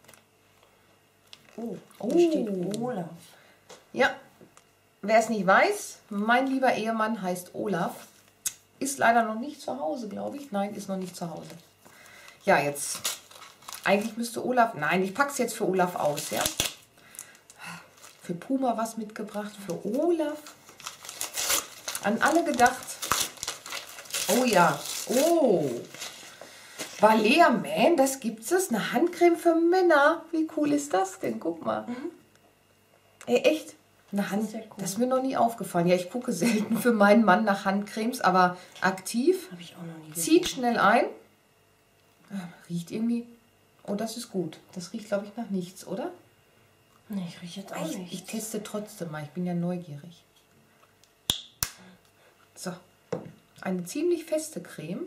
Oh, hier oh. steht Olaf. Ja, wer es nicht weiß, mein lieber Ehemann heißt Olaf. Ist leider noch nicht zu Hause, glaube ich. Nein, ist noch nicht zu Hause. Ja, jetzt. Eigentlich müsste Olaf... Nein, ich packe es jetzt für Olaf aus, ja. Für Puma was mitgebracht, für Olaf. An alle gedacht. Oh ja. Oh. Balea Man, das gibt's es. Eine Handcreme für Männer. Wie cool ist das denn? Guck mal. Mhm. Ey, echt? Eine Hand, das, ist, cool. Das ist mir noch nie aufgefallen. Ja, ich gucke selten für meinen Mann nach Handcremes, aber aktiv. Habe ich auch noch nie gesehen. Zieht schnell ein. Riecht irgendwie... Oh, das ist gut. Das riecht, glaube ich, nach nichts, oder? Nee, ich rieche jetzt auch ich, nicht. Ich teste trotzdem mal. Ich bin ja neugierig. So. Eine ziemlich feste Creme.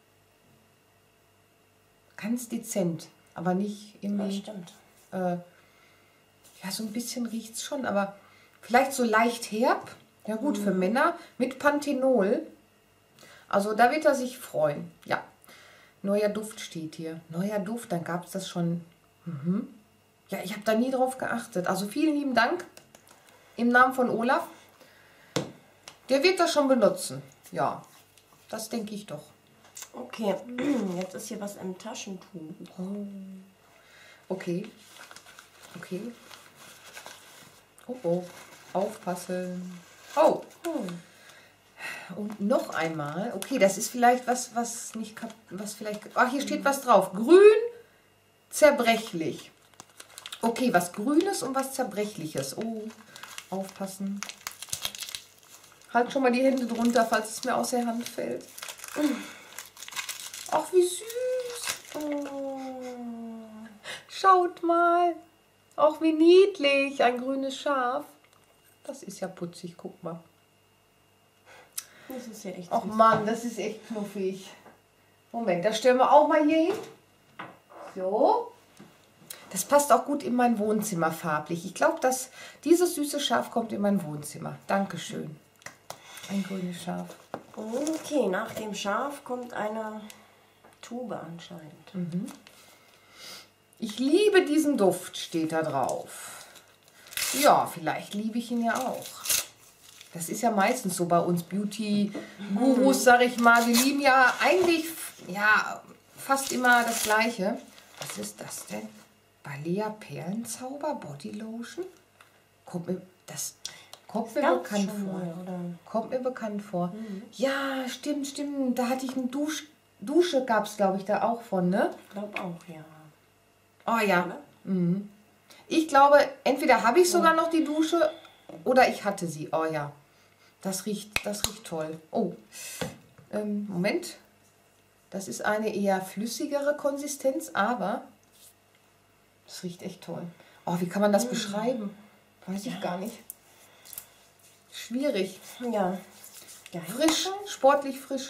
Ganz dezent, aber nicht irgendwie... Ja, stimmt. Äh, ja, so ein bisschen riecht es schon, aber vielleicht so leicht herb. Ja gut, mhm. für Männer mit Panthenol. Also da wird er sich freuen. Ja, neuer Duft steht hier. Neuer Duft, dann gab es das schon. Mhm. Ja, ich habe da nie drauf geachtet. Also vielen lieben Dank im Namen von Olaf. Der wird das schon benutzen. Ja, das denke ich doch. Okay, jetzt ist hier was im Taschentuch. Oh. Okay. Okay. Oh, oh. Aufpassen. Oh. oh. Und noch einmal. Okay, das ist vielleicht was, was nicht... was vielleicht. Ach, hier steht was drauf. Grün, zerbrechlich. Okay, was Grünes und was Zerbrechliches. Oh, aufpassen. Halt schon mal die Hände drunter, falls es mir aus der Hand fällt. Ach, wie süß. Oh. Schaut mal. Ach, wie niedlich. Ein grünes Schaf. Das ist ja putzig, guck mal. Das ist ja echt Ach Mann, das ist echt knuffig. Moment, das stellen wir auch mal hier hin. So. Das passt auch gut in mein Wohnzimmer farblich. Ich glaube, dass dieses süße Schaf kommt in mein Wohnzimmer. Dankeschön. Ein grünes Schaf. Okay, nach dem Schaf kommt eine Tube anscheinend. Mhm. Ich liebe diesen Duft, steht da drauf. Ja, vielleicht liebe ich ihn ja auch. Das ist ja meistens so bei uns Beauty-Gurus, sag ich mal. Wir lieben ja eigentlich ja, fast immer das Gleiche. Was ist das denn? Balea Perlenzauber Body Lotion? Kommt mir das kommt mir Ganz bekannt schon vor. neu, oder? Kommt mir bekannt vor. Mhm. Ja, stimmt, stimmt. Da hatte ich eine Dusch Dusche, gab es, glaube ich, da auch von, ne? Ich glaube auch, ja. Oh ja. Oder? Mhm. Ich glaube, entweder habe ich sogar noch die Dusche oder ich hatte sie. Oh ja. Das riecht, das riecht toll. Oh. Ähm, Moment. Das ist eine eher flüssigere Konsistenz, aber das riecht echt toll. Oh, wie kann man das beschreiben? Weiß ich gar nicht. Schwierig. Ja. ja. Frisch, sportlich frisch.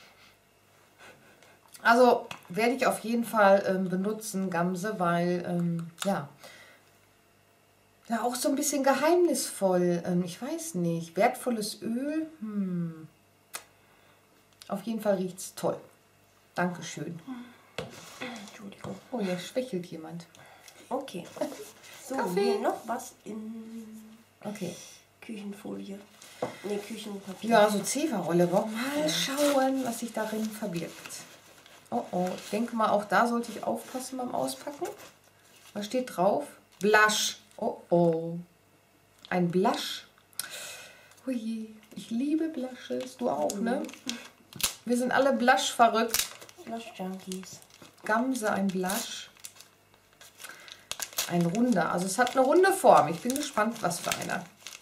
Also werde ich auf jeden Fall ähm, benutzen, Gamse, weil, ähm, ja, ja, auch so ein bisschen geheimnisvoll. Ähm, ich weiß nicht, wertvolles Öl. Hm. Auf jeden Fall riecht es toll. Dankeschön. Entschuldigung. Oh, hier schwächelt jemand. Okay. So, Kaffee. hier noch was in Okay. Küchenfolie. Ne, Küchenpapier. Ja, so Zewa-Rolle. Wollen wir mal schauen, was sich darin verbirgt. Oh, oh. Ich denke mal, auch da sollte ich aufpassen beim Auspacken. Was steht drauf? Blush. Oh, oh. Ein Blush. Hui, ich liebe Blushes. Du auch, ne? Wir sind alle Blush verrückt. Blush Junkies. Gamse, ein Blush. Ein runder. Also es hat eine runde Form. Ich bin gespannt, was für einer.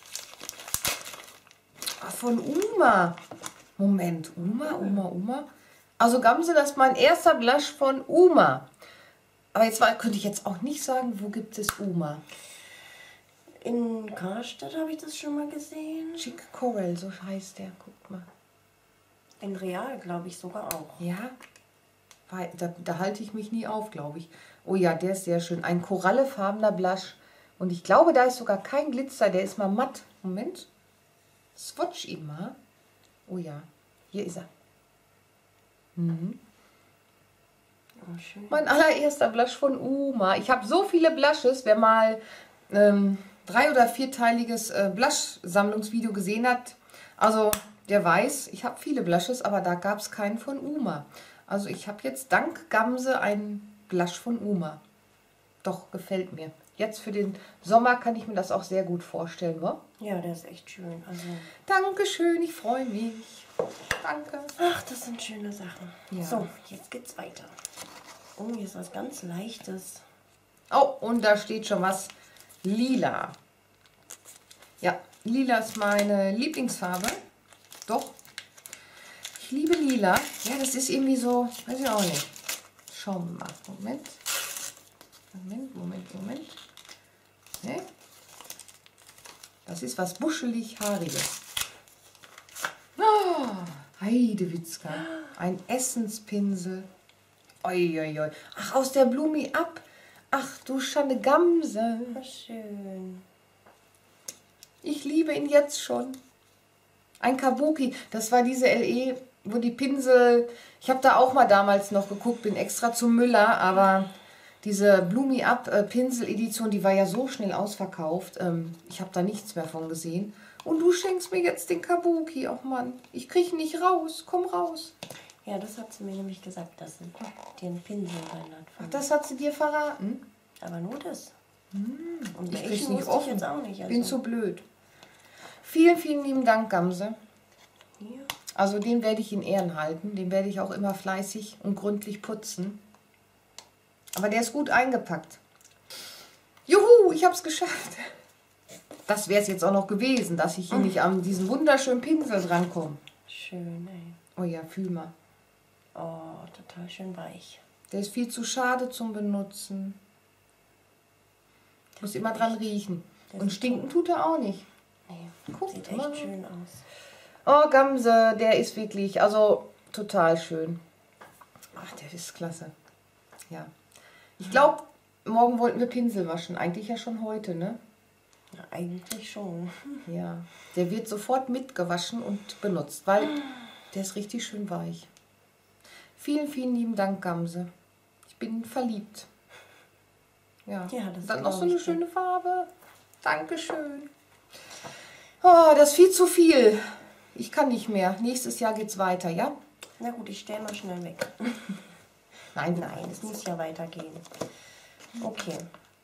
Ah, von Uma. Moment, Uma, Uma, Uma. Also Gamse, das ist mein erster Blush von Uma. Aber jetzt war, könnte ich jetzt auch nicht sagen, wo gibt es Uma. In Karstadt habe ich das schon mal gesehen. Chic Coral, so heißt der. Guck mal. In Real glaube ich sogar auch. Ja, weil, da, da halte ich mich nie auf, glaube ich. Oh ja, der ist sehr schön. Ein korallefarbener Blush. Und ich glaube, da ist sogar kein Glitzer. Der ist mal matt. Moment. Swatch ihn mal. Oh ja, hier ist er. Mhm. Oh, schön. Mein allererster Blush von Uma. Ich habe so viele Blushes. Wer mal ähm, drei- oder vierteiliges äh, Blush-Sammlungsvideo gesehen hat, also der weiß, ich habe viele Blushes, aber da gab es keinen von Uma. Also ich habe jetzt dank Gamse einen Blush von Uma. Doch, gefällt mir. Jetzt für den Sommer kann ich mir das auch sehr gut vorstellen, wa? Ja, der ist echt schön. Also, Dankeschön, ich freue mich. Danke. ach, das sind schöne Sachen. Ja. So, jetzt geht's weiter. Oh, hier ist was ganz Leichtes. Oh, und da steht schon was. Lila. Ja, lila ist meine Lieblingsfarbe. Doch. Ich liebe lila. Ja, das ist irgendwie so, weiß ich auch nicht. Schauen wir mal. Moment. Moment, Moment, Moment. Ne? Das ist was buschelig-haariges. Oh, Heidewitzka. Ein Essenspinsel. Oi, oi, oi. Ach, aus der Blumi ab. Ach, du Schande Gamse. Was schön. Ich liebe ihn jetzt schon. Ein Kabuki. Das war diese L E, wo die Pinsel... Ich habe da auch mal damals noch geguckt, bin extra zum Müller, aber diese Blumi Up äh, Pinsel-Edition, die war ja so schnell ausverkauft. Ähm, ich habe da nichts mehr von gesehen. Und du schenkst mir jetzt den Kabuki. Oh Mann, ich kriege nicht raus. Komm raus. Ja, das hat sie mir nämlich gesagt, dass sie dir einen Pinsel rein hat. Ach, das hat sie dir verraten? Aber nur das. Und Ich krieg's welchen nicht wusste offen. ich jetzt auch nicht. Also, Bin zu blöd. Vielen, vielen lieben Dank, Gamse. hier. Also den werde ich in Ehren halten. Den werde ich auch immer fleißig und gründlich putzen. Aber der ist gut eingepackt. Juhu, ich habe es geschafft. Das wäre es jetzt auch noch gewesen, dass ich hier nicht an diesen wunderschönen Pinsel drankomme. Schön, ey. Oh ja, fühl mal. Oh, total schön weich. Der ist viel zu schade zum Benutzen. Muss immer dran riechen. Der Und sieht stinken tut er auch nicht. Nee, Guck sieht mal. echt schön aus. Oh, Gamse, der ist wirklich, also total schön. Ach, der ist klasse. Ja. Ich glaube, morgen wollten wir Pinsel waschen. Eigentlich ja schon heute, ne? Ja, eigentlich schon. Ja. Der wird sofort mitgewaschen und benutzt, weil der ist richtig schön weich. Vielen, vielen lieben Dank, Gamse. Ich bin verliebt. Ja, Ja, das dann noch so glaub eine ich schöne Farbe. Dankeschön. Oh, das ist viel zu viel. Ich kann nicht mehr. Nächstes Jahr geht's weiter, ja? Na gut, ich stelle mal schnell weg. Nein, Nein, es muss ja weitergehen. Okay.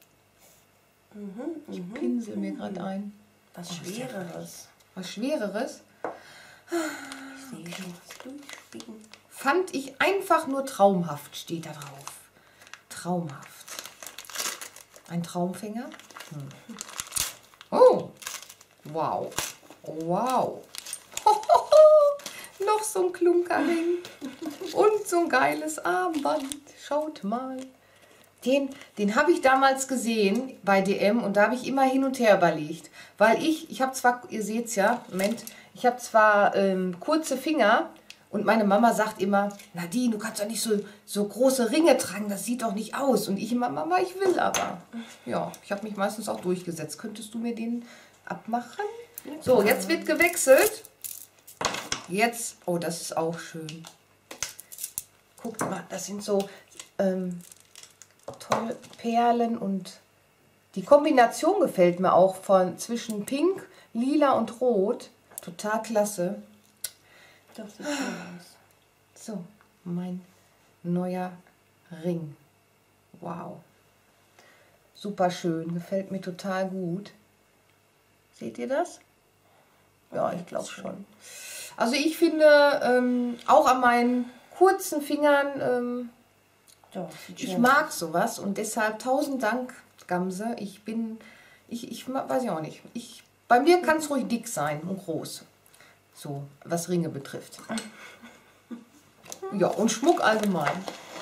Mhm, Ich mhm. pinsel mir gerade ein. Was Schwereres. Was Schwereres. Ich sehe schon was durchspielen. Fand ich einfach nur traumhaft, steht da drauf. Traumhaft. Ein Traumfänger. Hm. Oh, wow. Wow. Noch so ein Klunkerring. Und so ein geiles Armband. Schaut mal. Den, den habe ich damals gesehen bei D M und da habe ich immer hin und her überlegt. Weil ich, ich habe zwar, ihr seht es ja, Moment, ich habe zwar ähm, kurze Finger und meine Mama sagt immer, Nadine, du kannst doch nicht so, so große Ringe tragen, das sieht doch nicht aus. Und ich immer, Mama, ich will aber. Ja, ich habe mich meistens auch durchgesetzt. Könntest du mir den abmachen? So, jetzt wird gewechselt. Jetzt, oh, das ist auch schön. Guckt mal, das sind so ähm, tolle Perlen und die Kombination gefällt mir auch von zwischen Pink, Lila und Rot. Total klasse. Das sieht schön aus. So, mein neuer Ring. Wow. Super schön, gefällt mir total gut. Seht ihr das? Ja, ich glaube schon. Also ich finde, ähm, auch an meinen kurzen Fingern, ähm, Ja, sieht schön ich mag sowas und deshalb tausend Dank, Gamse. Ich bin, ich, ich ma- weiß ich auch nicht. Ich, bei mir kann es ruhig dick sein und groß. So, was Ringe betrifft. Ja, und Schmuck allgemein.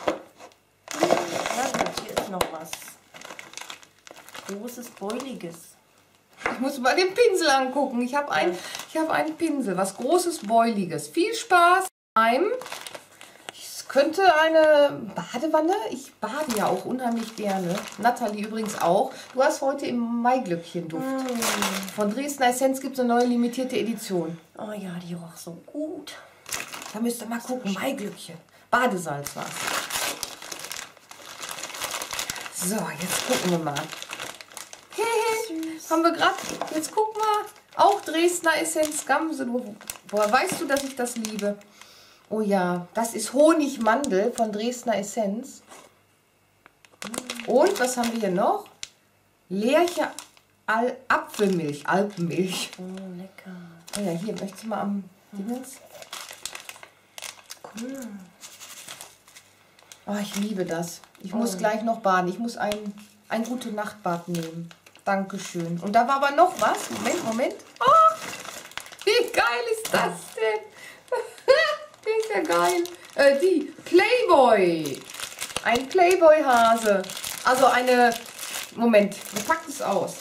Na gut, hier ist noch was. Großes, Beuliges. Ich muss mal den Pinsel angucken. Ich habe ein, ich hab einen Pinsel, was Großes, Beuliges. Viel Spaß beim. Es könnte eine Badewanne. Ich bade ja auch unheimlich gerne. Nathalie übrigens auch. Du hast heute im Maiglöckchen-Duft. Mm. Von Dresdner Essenz gibt es eine neue limitierte Edition. Oh ja, die roch so gut. Da müsst ihr mal gucken. Maiglöckchen. Badesalz war's. So, jetzt gucken wir mal. Süß. Haben wir gerade, jetzt guck mal, auch Dresdner Essenz Gamse. Du, woher weißt du, dass ich das liebe? Oh ja, das ist Honigmandel von Dresdner Essenz. Und was haben wir hier noch? Lerche Al Apfelmilch, Alpenmilch. Oh, lecker. Oh ja, hier, möchtest du mal am Dingens? Mm. Oh, ich liebe das. Ich muss gleich noch baden. Ich muss ein, ein gute Nachtbad nehmen. Dankeschön. Und da war aber noch was. Moment, Moment. Oh, wie geil ist das denn? Der ist ja geil. Äh, die Playboy. Ein Playboy-Hase. Also eine... Moment, wie packt es aus?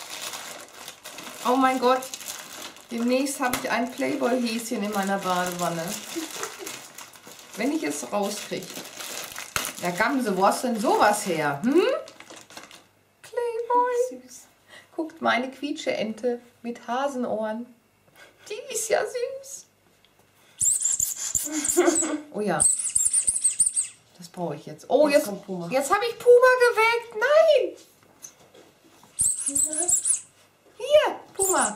Oh mein Gott. Demnächst habe ich ein Playboy-Häschen in meiner Badewanne. Wenn ich es rauskriege. Ja, Gamse, wo hast du denn sowas her? Hm? Playboy. Süß. Guckt, meine Quietsche-Ente mit Hasenohren. Die ist ja süß. Oh ja. Das brauche ich jetzt. Oh, Jetzt jetzt, kommt Puma. jetzt habe ich Puma geweckt. Nein. Hier, Puma.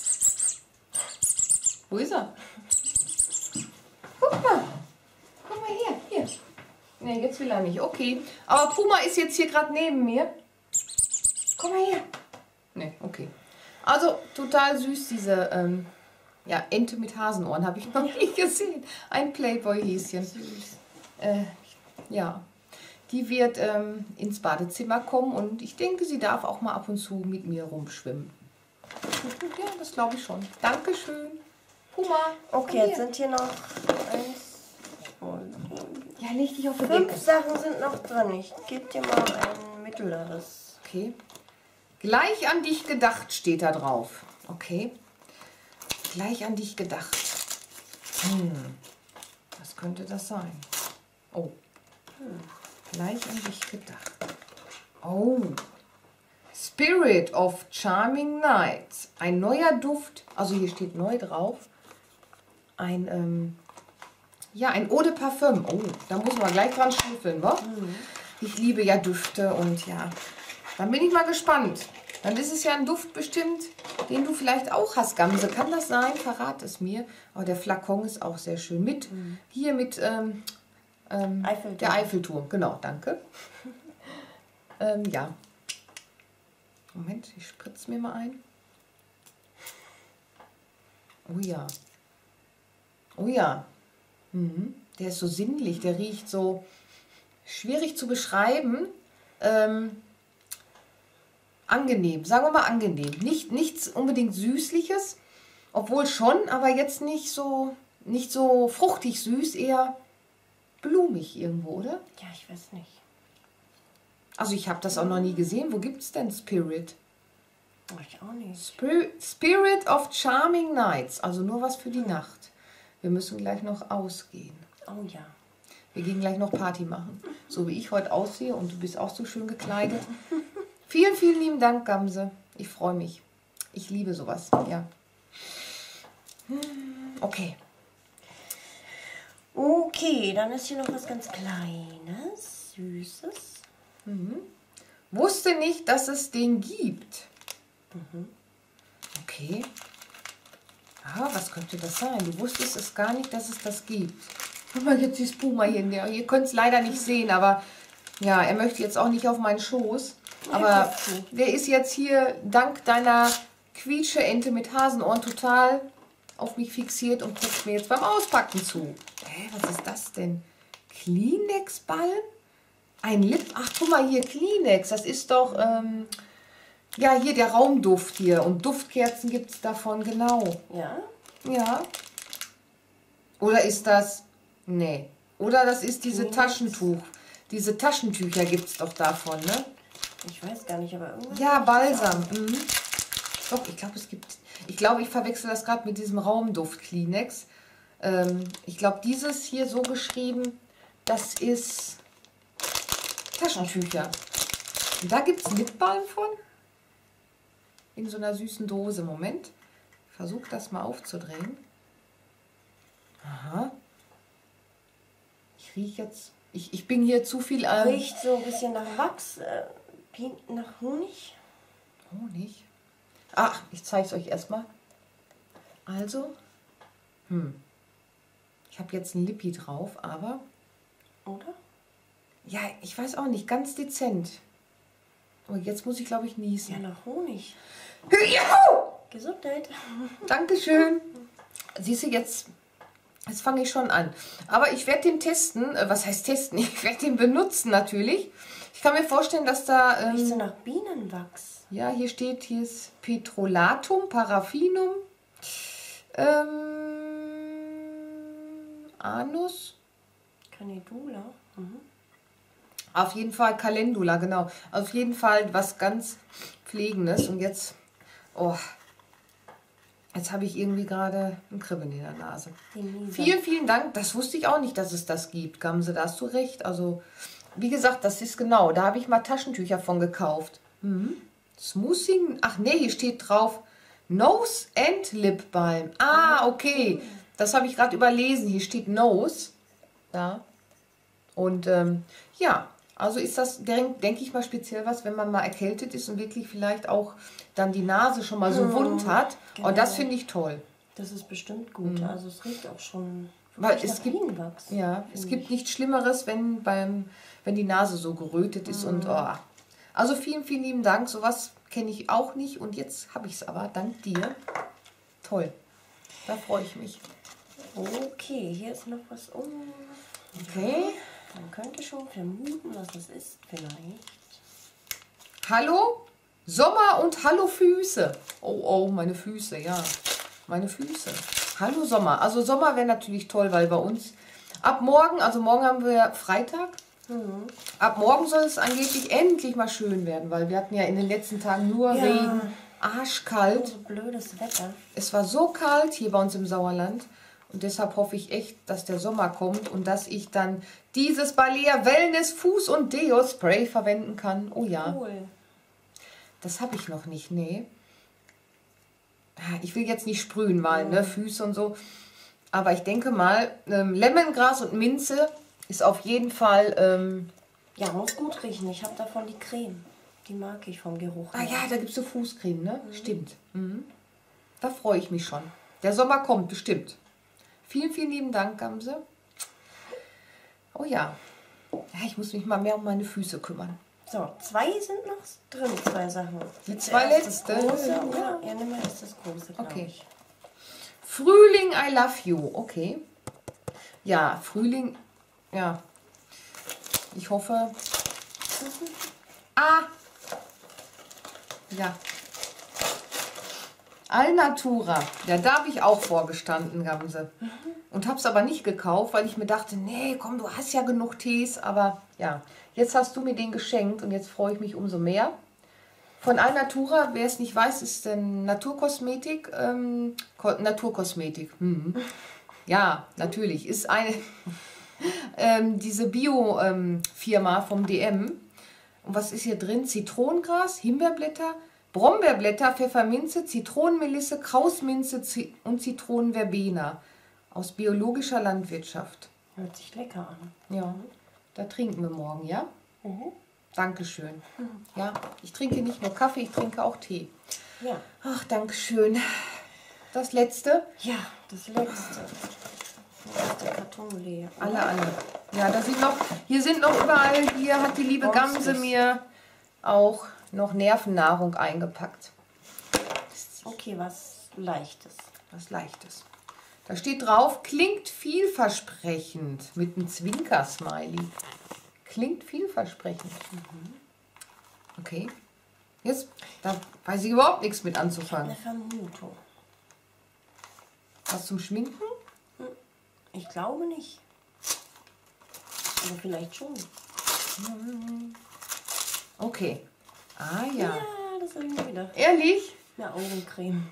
Wo ist er? Guck mal. Guck mal hier. Hier. Ne, jetzt will er nicht. Okay. Aber Puma ist jetzt hier gerade neben mir. Komm mal her. Ne, okay. Also total süß, diese ähm, ja, Ente mit Hasenohren habe ich noch nie gesehen. Ein Playboy-Häschen. Süß. Äh, ja, die wird ähm, ins Badezimmer kommen und ich denke, sie darf auch mal ab und zu mit mir rumschwimmen. Ja, das glaube ich schon. Dankeschön. Puma. Okay, komm jetzt her. sind hier noch eins, zwei, drei. Ja, leg dich auf die Fünf Decke. Sachen sind noch drin. Ich gebe dir mal ein mittleres. Okay. Gleich an dich gedacht steht da drauf. Okay. Gleich an dich gedacht. Hm. Was könnte das sein? Oh. gleich an dich gedacht. Oh, Spirit of Charming Nights. Ein neuer Duft, also hier steht neu drauf. Ein, ähm, ja, ein Eau de Parfum. Oh, da muss man gleich dran schnüffeln, wa? Mhm. Ich liebe ja Düfte und ja, dann bin ich mal gespannt. Dann ist es ja ein Duft bestimmt, den du vielleicht auch hast, Gamse. Kann das sein? Verrat es mir. Aber der Flakon ist auch sehr schön. Mit, mhm. hier mit ähm, ähm, Eiffelturm. Der Eiffelturm. Genau, danke. ähm, ja. Moment, ich spritze mir mal ein. Oh ja. Oh ja. Mhm. Der ist so sinnlich, der riecht so schwierig zu beschreiben. Ähm, angenehm, sagen wir mal angenehm. Nicht, nichts unbedingt Süßliches, obwohl schon, aber jetzt nicht so, nicht so fruchtig süß, eher blumig irgendwo, oder? Ja, ich weiß nicht. Also ich habe das auch noch nie gesehen. Wo gibt es denn Spirit? Ich auch nicht. Spirit, Spirit of Charming Nights, also nur was für die Nacht. Wir müssen gleich noch ausgehen. Oh ja. Wir gehen gleich noch Party machen. So wie ich heute aussehe und du bist auch so schön gekleidet. Vielen, vielen lieben Dank, Gamse. Ich freue mich. Ich liebe sowas. Ja. Okay. Okay, dann ist hier noch was ganz Kleines, Süßes. Mhm. Wusste nicht, dass es den gibt. Mhm. Okay. Ah, was könnte das sein? Du wusstest es gar nicht, dass es das gibt. Guck mal, jetzt ist Puma hier. Ja, ihr könnt es leider nicht sehen, aber ja, er möchte jetzt auch nicht auf meinen Schoß. Aber der ist jetzt hier dank deiner Quietsche-Ente mit Hasenohren total auf mich fixiert und guckt mir jetzt beim Auspacken zu. Hä, was ist das denn? Kleenex-Balm? Ein Lip... Ach, guck mal hier, Kleenex. Das ist doch... Ähm, ja, hier der Raumduft hier. Und Duftkerzen gibt es davon, genau. Ja? Ja. Oder ist das... Nee. Oder das ist diese Kleenex. Taschentuch. Diese Taschentücher gibt es doch davon, ne? Ich weiß gar nicht, aber irgendwas... Ja, Balsam. Mhm. Doch, ich glaube, es gibt... Ich glaube, ich verwechsel das gerade mit diesem Raumduft Kleenex. Ähm, ich glaube, dieses hier so geschrieben, das ist Taschentücher. Und da gibt es Lipbalm von. In so einer süßen Dose. Moment. Ich versuche das mal aufzudrehen. Aha. Ich rieche jetzt... Ich, ich bin hier zu viel... Ähm, Riecht so ein bisschen nach Wachs, äh, nach Honig. Honig? Ach, ich zeige es euch erstmal. Also, hm. Ich habe jetzt ein Lippi drauf, aber... Oder? Ja, ich weiß auch nicht, ganz dezent. Und jetzt muss ich, glaube ich, niesen. Ja, nach Honig. Juhu! Gesundheit. Dankeschön. Siehst du, jetzt, jetzt fange ich schon an. Aber ich werde den testen. Äh, was heißt testen? Ich werde den benutzen natürlich. Ich kann mir vorstellen, dass da... Ähm, Riecht so nach Bienenwachs. Ja, hier steht, hier ist Petrolatum, Paraffinum, ähm, Anus. Calendula. Mhm. Auf jeden Fall Calendula, genau. Auf jeden Fall was ganz Pflegendes. Und jetzt, oh, jetzt habe ich irgendwie gerade ein Kribbeln in der Nase. Vielen, vielen Dank. Das wusste ich auch nicht, dass es das gibt, Gamse. Da hast du recht. Also, wie gesagt, das ist genau. Da habe ich mal Taschentücher von gekauft. Mhm. Smoothing, ach nee, hier steht drauf Nose and Lip Balm. Ah, okay. Das habe ich gerade überlesen. Hier steht Nose. Ja. Und ähm, ja, also ist das, denke ich mal, speziell was, wenn man mal erkältet ist und wirklich vielleicht auch dann die Nase schon mal so hm, wund hat. Genau. Und das finde ich toll. Das ist bestimmt gut. Mhm. Also es riecht auch schon Weil es gibt, ja, es gibt ich. nichts Schlimmeres, wenn, beim, wenn die Nase so gerötet ist. Mhm. Und oh. Also vielen, vielen lieben Dank. Sowas kenne ich auch nicht und jetzt habe ich es aber, dank dir. Toll. Da freue ich mich. Okay, hier ist noch was um. Okay. Man könnte schon vermuten, was das ist vielleicht. Hallo Sommer und hallo Füße. Oh, oh, meine Füße, ja. Meine Füße. Hallo Sommer. Also Sommer wäre natürlich toll, weil bei uns ab morgen, also morgen haben wir Freitag, mhm. ab morgen soll es angeblich endlich mal schön werden, weil wir hatten ja in den letzten Tagen nur ja. Regen, arschkalt. So blödes Wetter. Es war so kalt hier bei uns im Sauerland Und deshalb hoffe ich echt, dass der Sommer kommt und dass ich dann dieses Balea Wellness Fuß- und Deo-Spray verwenden kann. Oh ja. Cool. Das habe ich noch nicht, nee. Ich will jetzt nicht sprühen, weil, ne, Füße und so. Aber ich denke mal, ähm, Lemongras und Minze ist auf jeden Fall... Ähm, ja, muss gut riechen. Ich habe davon die Creme. Die mag ich vom Geruch. Ah ja, da gibt es so Fußcreme, ne? Mhm. Stimmt. Mhm. Da freue ich mich schon. Der Sommer kommt, bestimmt. Vielen, vielen lieben Dank, Gamse. Oh ja. Ja, ich muss mich mal mehr um meine Füße kümmern. So, zwei sind noch drin, zwei Sachen. Die zwei letzte? Große, ja, ja, nimm mal erst das große, okay. Ich. Frühling, I love you. Okay. Ja, Frühling, ja. Ich hoffe... Mhm. Ah! Ja. Alnatura. Ja, da habe ich auch vorgestanden, Gamse. Mhm. Und habe es aber nicht gekauft, weil ich mir dachte, nee, komm, du hast ja genug Tees. Aber ja, jetzt hast du mir den geschenkt und jetzt freue ich mich umso mehr. Von Alnatura, wer es nicht weiß, ist ein Naturkosmetik. Ähm, Naturkosmetik. Hm. Ja, natürlich. Ist eine ähm, diese Bio-Firma ähm, vom D M. Und was ist hier drin? Zitronengras, Himbeerblätter, Brombeerblätter, Pfefferminze, Zitronenmelisse, Krausminze und Zitronenverbena aus biologischer Landwirtschaft. Hört sich lecker an. Ja, da trinken wir morgen, ja? Mhm. Dankeschön. Mhm. Ja, ich trinke nicht nur Kaffee, ich trinke auch Tee. Ja. Ach, Dankeschön. Das letzte? Ja, das letzte. Das ist der Karton leer. Alle, alle. Ja, da sind noch, hier sind noch überall, hier hat die liebe Gamse mir auch noch Nervennahrung eingepackt. Okay, was Leichtes. Was Leichtes. Da steht drauf, klingt vielversprechend mit einem Zwinker-Smiley. Klingt vielversprechend. Mhm. Okay. Jetzt, da weiß ich überhaupt nichts mit anzufangen. Eine Vermutung. Was zum Schminken? Ich glaube nicht. Aber vielleicht schon. Okay. Ah ja. Ja, das habe ich mir gedacht. Ehrlich? Eine Augencreme.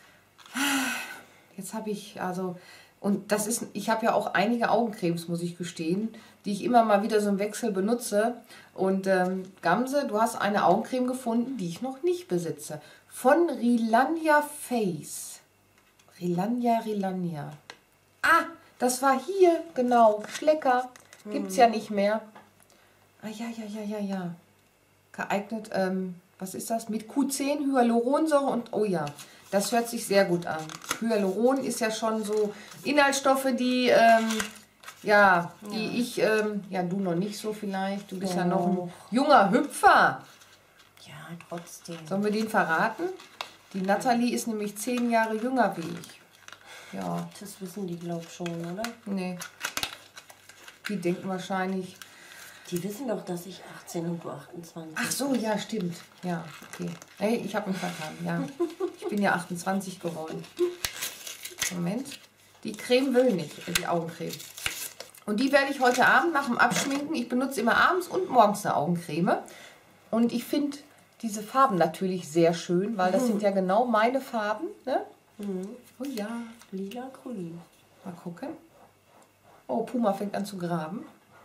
Jetzt habe ich, also, und das ist, ich habe ja auch einige Augencremes, muss ich gestehen, die ich immer mal wieder so im Wechsel benutze. Und ähm, Gamse, du hast eine Augencreme gefunden, die ich noch nicht besitze. Von Rilania Face. Rilania, Rilania. Ah, das war hier, genau, Schlecker. Gibt es ja nicht mehr. Ah, ja, ja, ja, ja, ja. Geeignet, ähm, was ist das? Mit Q zehn, Hyaluronsäure und, oh ja, das hört sich sehr gut an. Hyaluron ist ja schon so Inhaltsstoffe, die, ähm, ja, die ja. ich, ähm, ja, du noch nicht so vielleicht. Du bist oh. ja noch ein junger Hüpfer. Ja, trotzdem. Sollen wir den verraten? Die Nathalie ist nämlich zehn Jahre jünger wie ich. Ja. Das wissen die, glaube ich, schon, oder? Nee. Die denken wahrscheinlich... Die wissen doch, dass ich achtzehn und du achtundzwanzig. Ach so, ja, stimmt. Ja, okay. Hey, ich habe mich vertan. Ja, ich bin ja achtundzwanzig geworden. Moment. Die Creme will nicht, die Augencreme. Und die werde ich heute Abend nach dem Abschminken. Ich benutze immer abends und morgens eine Augencreme. Und ich finde diese Farben natürlich sehr schön, weil das sind ja genau meine Farben. Ne? Mhm. Oh ja. Lila, grün. Mal gucken. Oh, Puma fängt an zu graben.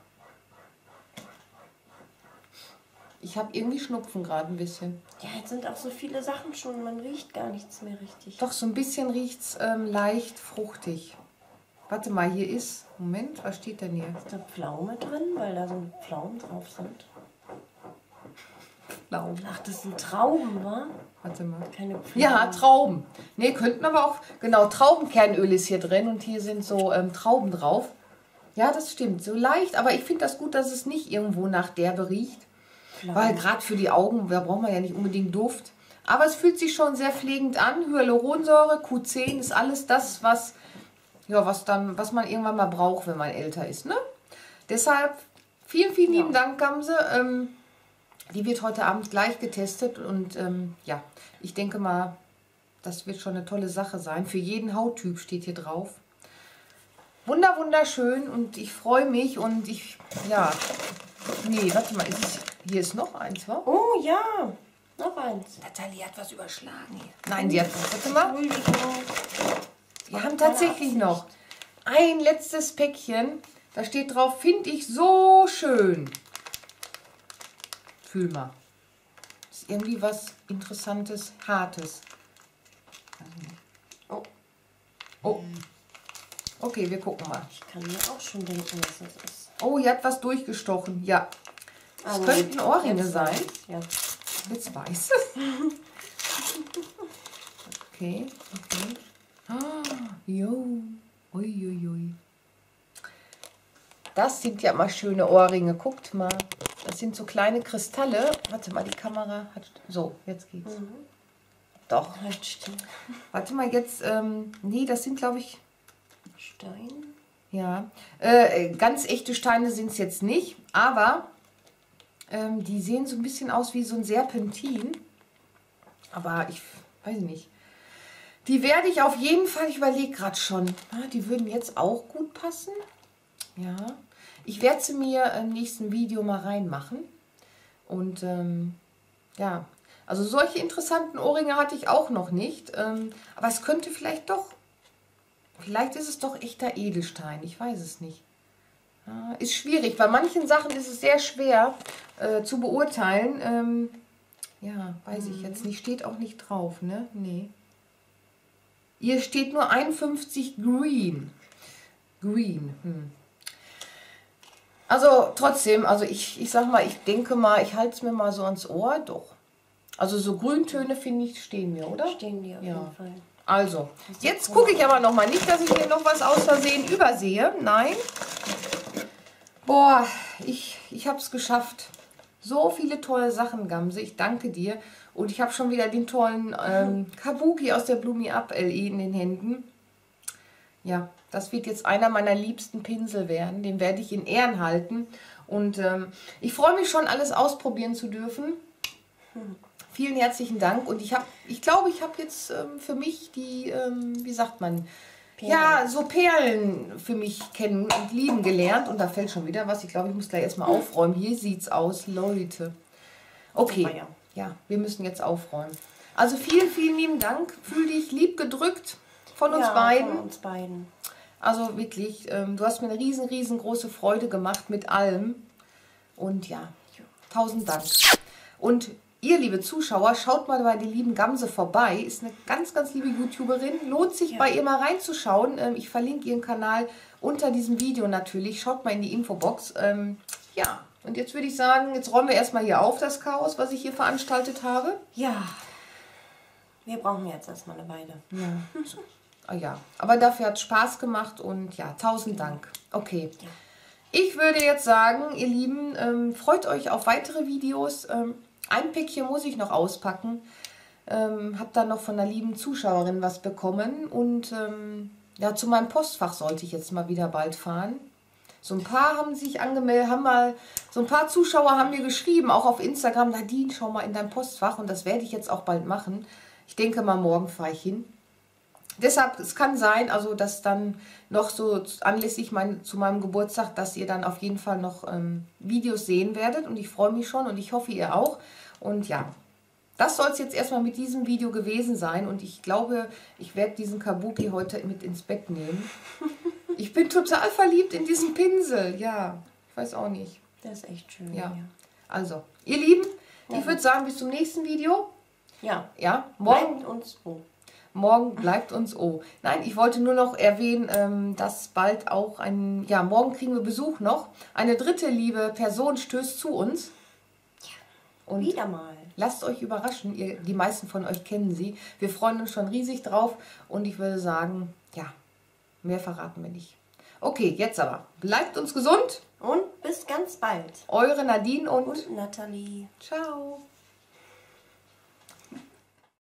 Ich habe irgendwie Schnupfen gerade ein bisschen. Ja, jetzt sind auch so viele Sachen schon, man riecht gar nichts mehr richtig. Doch, so ein bisschen riecht es ähm, leicht fruchtig. Warte mal, hier ist... Moment, was steht denn hier? Ist da Pflaume drin, weil da so Pflaumen drauf sind? Pflaumen. Ach, das sind Trauben, wa? Warte mal. Keine Pflaumen. Ja, Trauben. Ne, könnten aber auch... Genau, Traubenkernöl ist hier drin und hier sind so ähm, Trauben drauf. Ja, das stimmt. So leicht, aber ich finde das gut, dass es nicht irgendwo nach derbe riecht. Weil gerade für die Augen, da braucht man ja nicht unbedingt Duft. Aber es fühlt sich schon sehr pflegend an. Hyaluronsäure, Q zehn ist alles das, was, ja, was, dann, was man irgendwann mal braucht, wenn man älter ist. Ne? Deshalb vielen, vielen ja. lieben Dank, Gamse. Ähm, die wird heute Abend gleich getestet. Und ähm, ja, ich denke mal, das wird schon eine tolle Sache sein. Für jeden Hauttyp steht hier drauf. Wunder, wunderschön. Und ich freue mich. Und ich, ja, nee, warte mal, ist es... Hier ist noch eins, wa? Oh ja, noch eins. Nathalie hat was überschlagen hier. Nein, die hat was. Warte mal. Wir haben tatsächlich noch. ein letztes Päckchen. Da steht drauf, finde ich so schön. Fühl mal. Ist irgendwie was Interessantes, Hartes. Oh. Oh. Okay, wir gucken mal. Ich kann mir auch schon denken, was das ist. Oh, hier hat was durchgestochen. Ja. Das Also, könnten Ohrringe jetzt sein. weiß ich, ja. Jetzt weiß es. Okay, okay. Ah, jo. Uiuiui. Ui. Das sind ja mal schöne Ohrringe. Guckt mal. Das sind so kleine Kristalle. Warte mal, die Kamera hat... So, jetzt geht's. Mhm. Doch. Halt stimmt. Warte mal, jetzt... Ähm, nee, das sind, glaube ich... Stein. Ja. Äh, ganz echte Steine sind es jetzt nicht. Aber ähm, die sehen so ein bisschen aus wie so ein Serpentin. Aber ich weiß nicht. Die werde ich auf jeden Fall... Ich überlege gerade schon. Ah, die würden jetzt auch gut passen. Ja. Ich werde sie mir im nächsten Video mal reinmachen. Und ähm, ja, also solche interessanten Ohrringe hatte ich auch noch nicht. Ähm, aber es könnte vielleicht doch, vielleicht ist es doch echter Edelstein. Ich weiß es nicht. Ja, ist schwierig. Bei manchen Sachen ist es sehr schwer äh, zu beurteilen. Ähm, ja, weiß ich jetzt nicht. Steht auch nicht drauf, ne? Nee. Hier steht nur einundfünfzig Green. Green, hm. Also trotzdem, also ich, ich sag mal, ich denke mal, ich halte es mir mal so ans Ohr, doch. Also so Grüntöne, finde ich, stehen mir, oder? Stehen die auf Ja. jeden Fall. Also, jetzt gucke ich aber noch mal, nicht, dass ich hier noch was aus Versehen übersehe. Nein. Boah, ich, ich habe es geschafft. So viele tolle Sachen, Gamse. Ich danke dir. Und ich habe schon wieder den tollen ähm, Kabuki aus der Blumi Up L E in den Händen. Ja, das wird jetzt einer meiner liebsten Pinsel werden. Den werde ich in Ehren halten. Und ähm, ich freue mich schon, alles ausprobieren zu dürfen. Hm. Vielen herzlichen Dank. Und ich habe, ich glaube, ich habe jetzt ähm, für mich die, ähm, wie sagt man, Perlen. Ja, so Perlen für mich kennen und lieben gelernt. Und da fällt schon wieder was. Ich glaube, ich muss gleich erstmal aufräumen. Hier sieht es aus, Leute. Okay, Super, ja. ja, wir müssen jetzt aufräumen. Also vielen, vielen lieben Dank. Fühl dich lieb gedrückt von uns ja, beiden. Von uns beiden. Also wirklich, ähm, du hast mir eine riesen, riesengroße Freude gemacht mit allem. Und ja, tausend Dank. Und ihr, liebe Zuschauer, schaut mal bei der lieben Gamse vorbei. Ist eine ganz, ganz liebe YouTuberin. Lohnt sich, ja, bei ihr mal reinzuschauen. Ähm, ich verlinke ihren Kanal unter diesem Video natürlich. Schaut mal in die Infobox. Ähm, ja, und jetzt würde ich sagen, jetzt räumen wir erstmal hier auf das Chaos, was ich hier veranstaltet habe. Ja, wir brauchen jetzt erstmal eine Weile. Ja. Ah ja, aber dafür hat es Spaß gemacht und ja, tausend Dank. Okay, ja. Ich würde jetzt sagen, ihr Lieben, ähm, freut euch auf weitere Videos. Ähm, ein Päckchen muss ich noch auspacken. Ähm, hab dann noch von einer lieben Zuschauerin was bekommen und ähm, ja, zu meinem Postfach sollte ich jetzt mal wieder bald fahren. So ein paar haben sich angemeldet, haben mal, so ein paar Zuschauer haben mir geschrieben, auch auf Instagram, Nadine, schau mal in dein Postfach und das werde ich jetzt auch bald machen. Ich denke mal, morgen fahre ich hin. Deshalb, es kann sein, also dass dann noch so anlässlich mein, zu meinem Geburtstag, dass ihr dann auf jeden Fall noch ähm, Videos sehen werdet und ich freue mich schon und ich hoffe, ihr auch. Und ja, das soll es jetzt erstmal mit diesem Video gewesen sein und ich glaube, ich werde diesen Kabuki heute mit ins Bett nehmen. Ich bin total verliebt in diesen Pinsel, ja, ich weiß auch nicht. Das ist echt schön. Ja, ja. Also, ihr Lieben, ja. Ich würde sagen, bis zum nächsten Video. Ja, ja morgen bleibt uns froh. Morgen bleibt uns oh. Nein, ich wollte nur noch erwähnen, ähm, dass bald auch ein, ja, morgen kriegen wir Besuch noch. Eine dritte liebe Person stößt zu uns. Ja, und wieder mal. Lasst euch überraschen, ihr, die meisten von euch kennen sie. Wir freuen uns schon riesig drauf und ich würde sagen, ja, mehr verraten wir nicht. Okay, jetzt aber. Bleibt uns gesund. Und bis ganz bald. Eure Nadine und, und Nathalie. Ciao.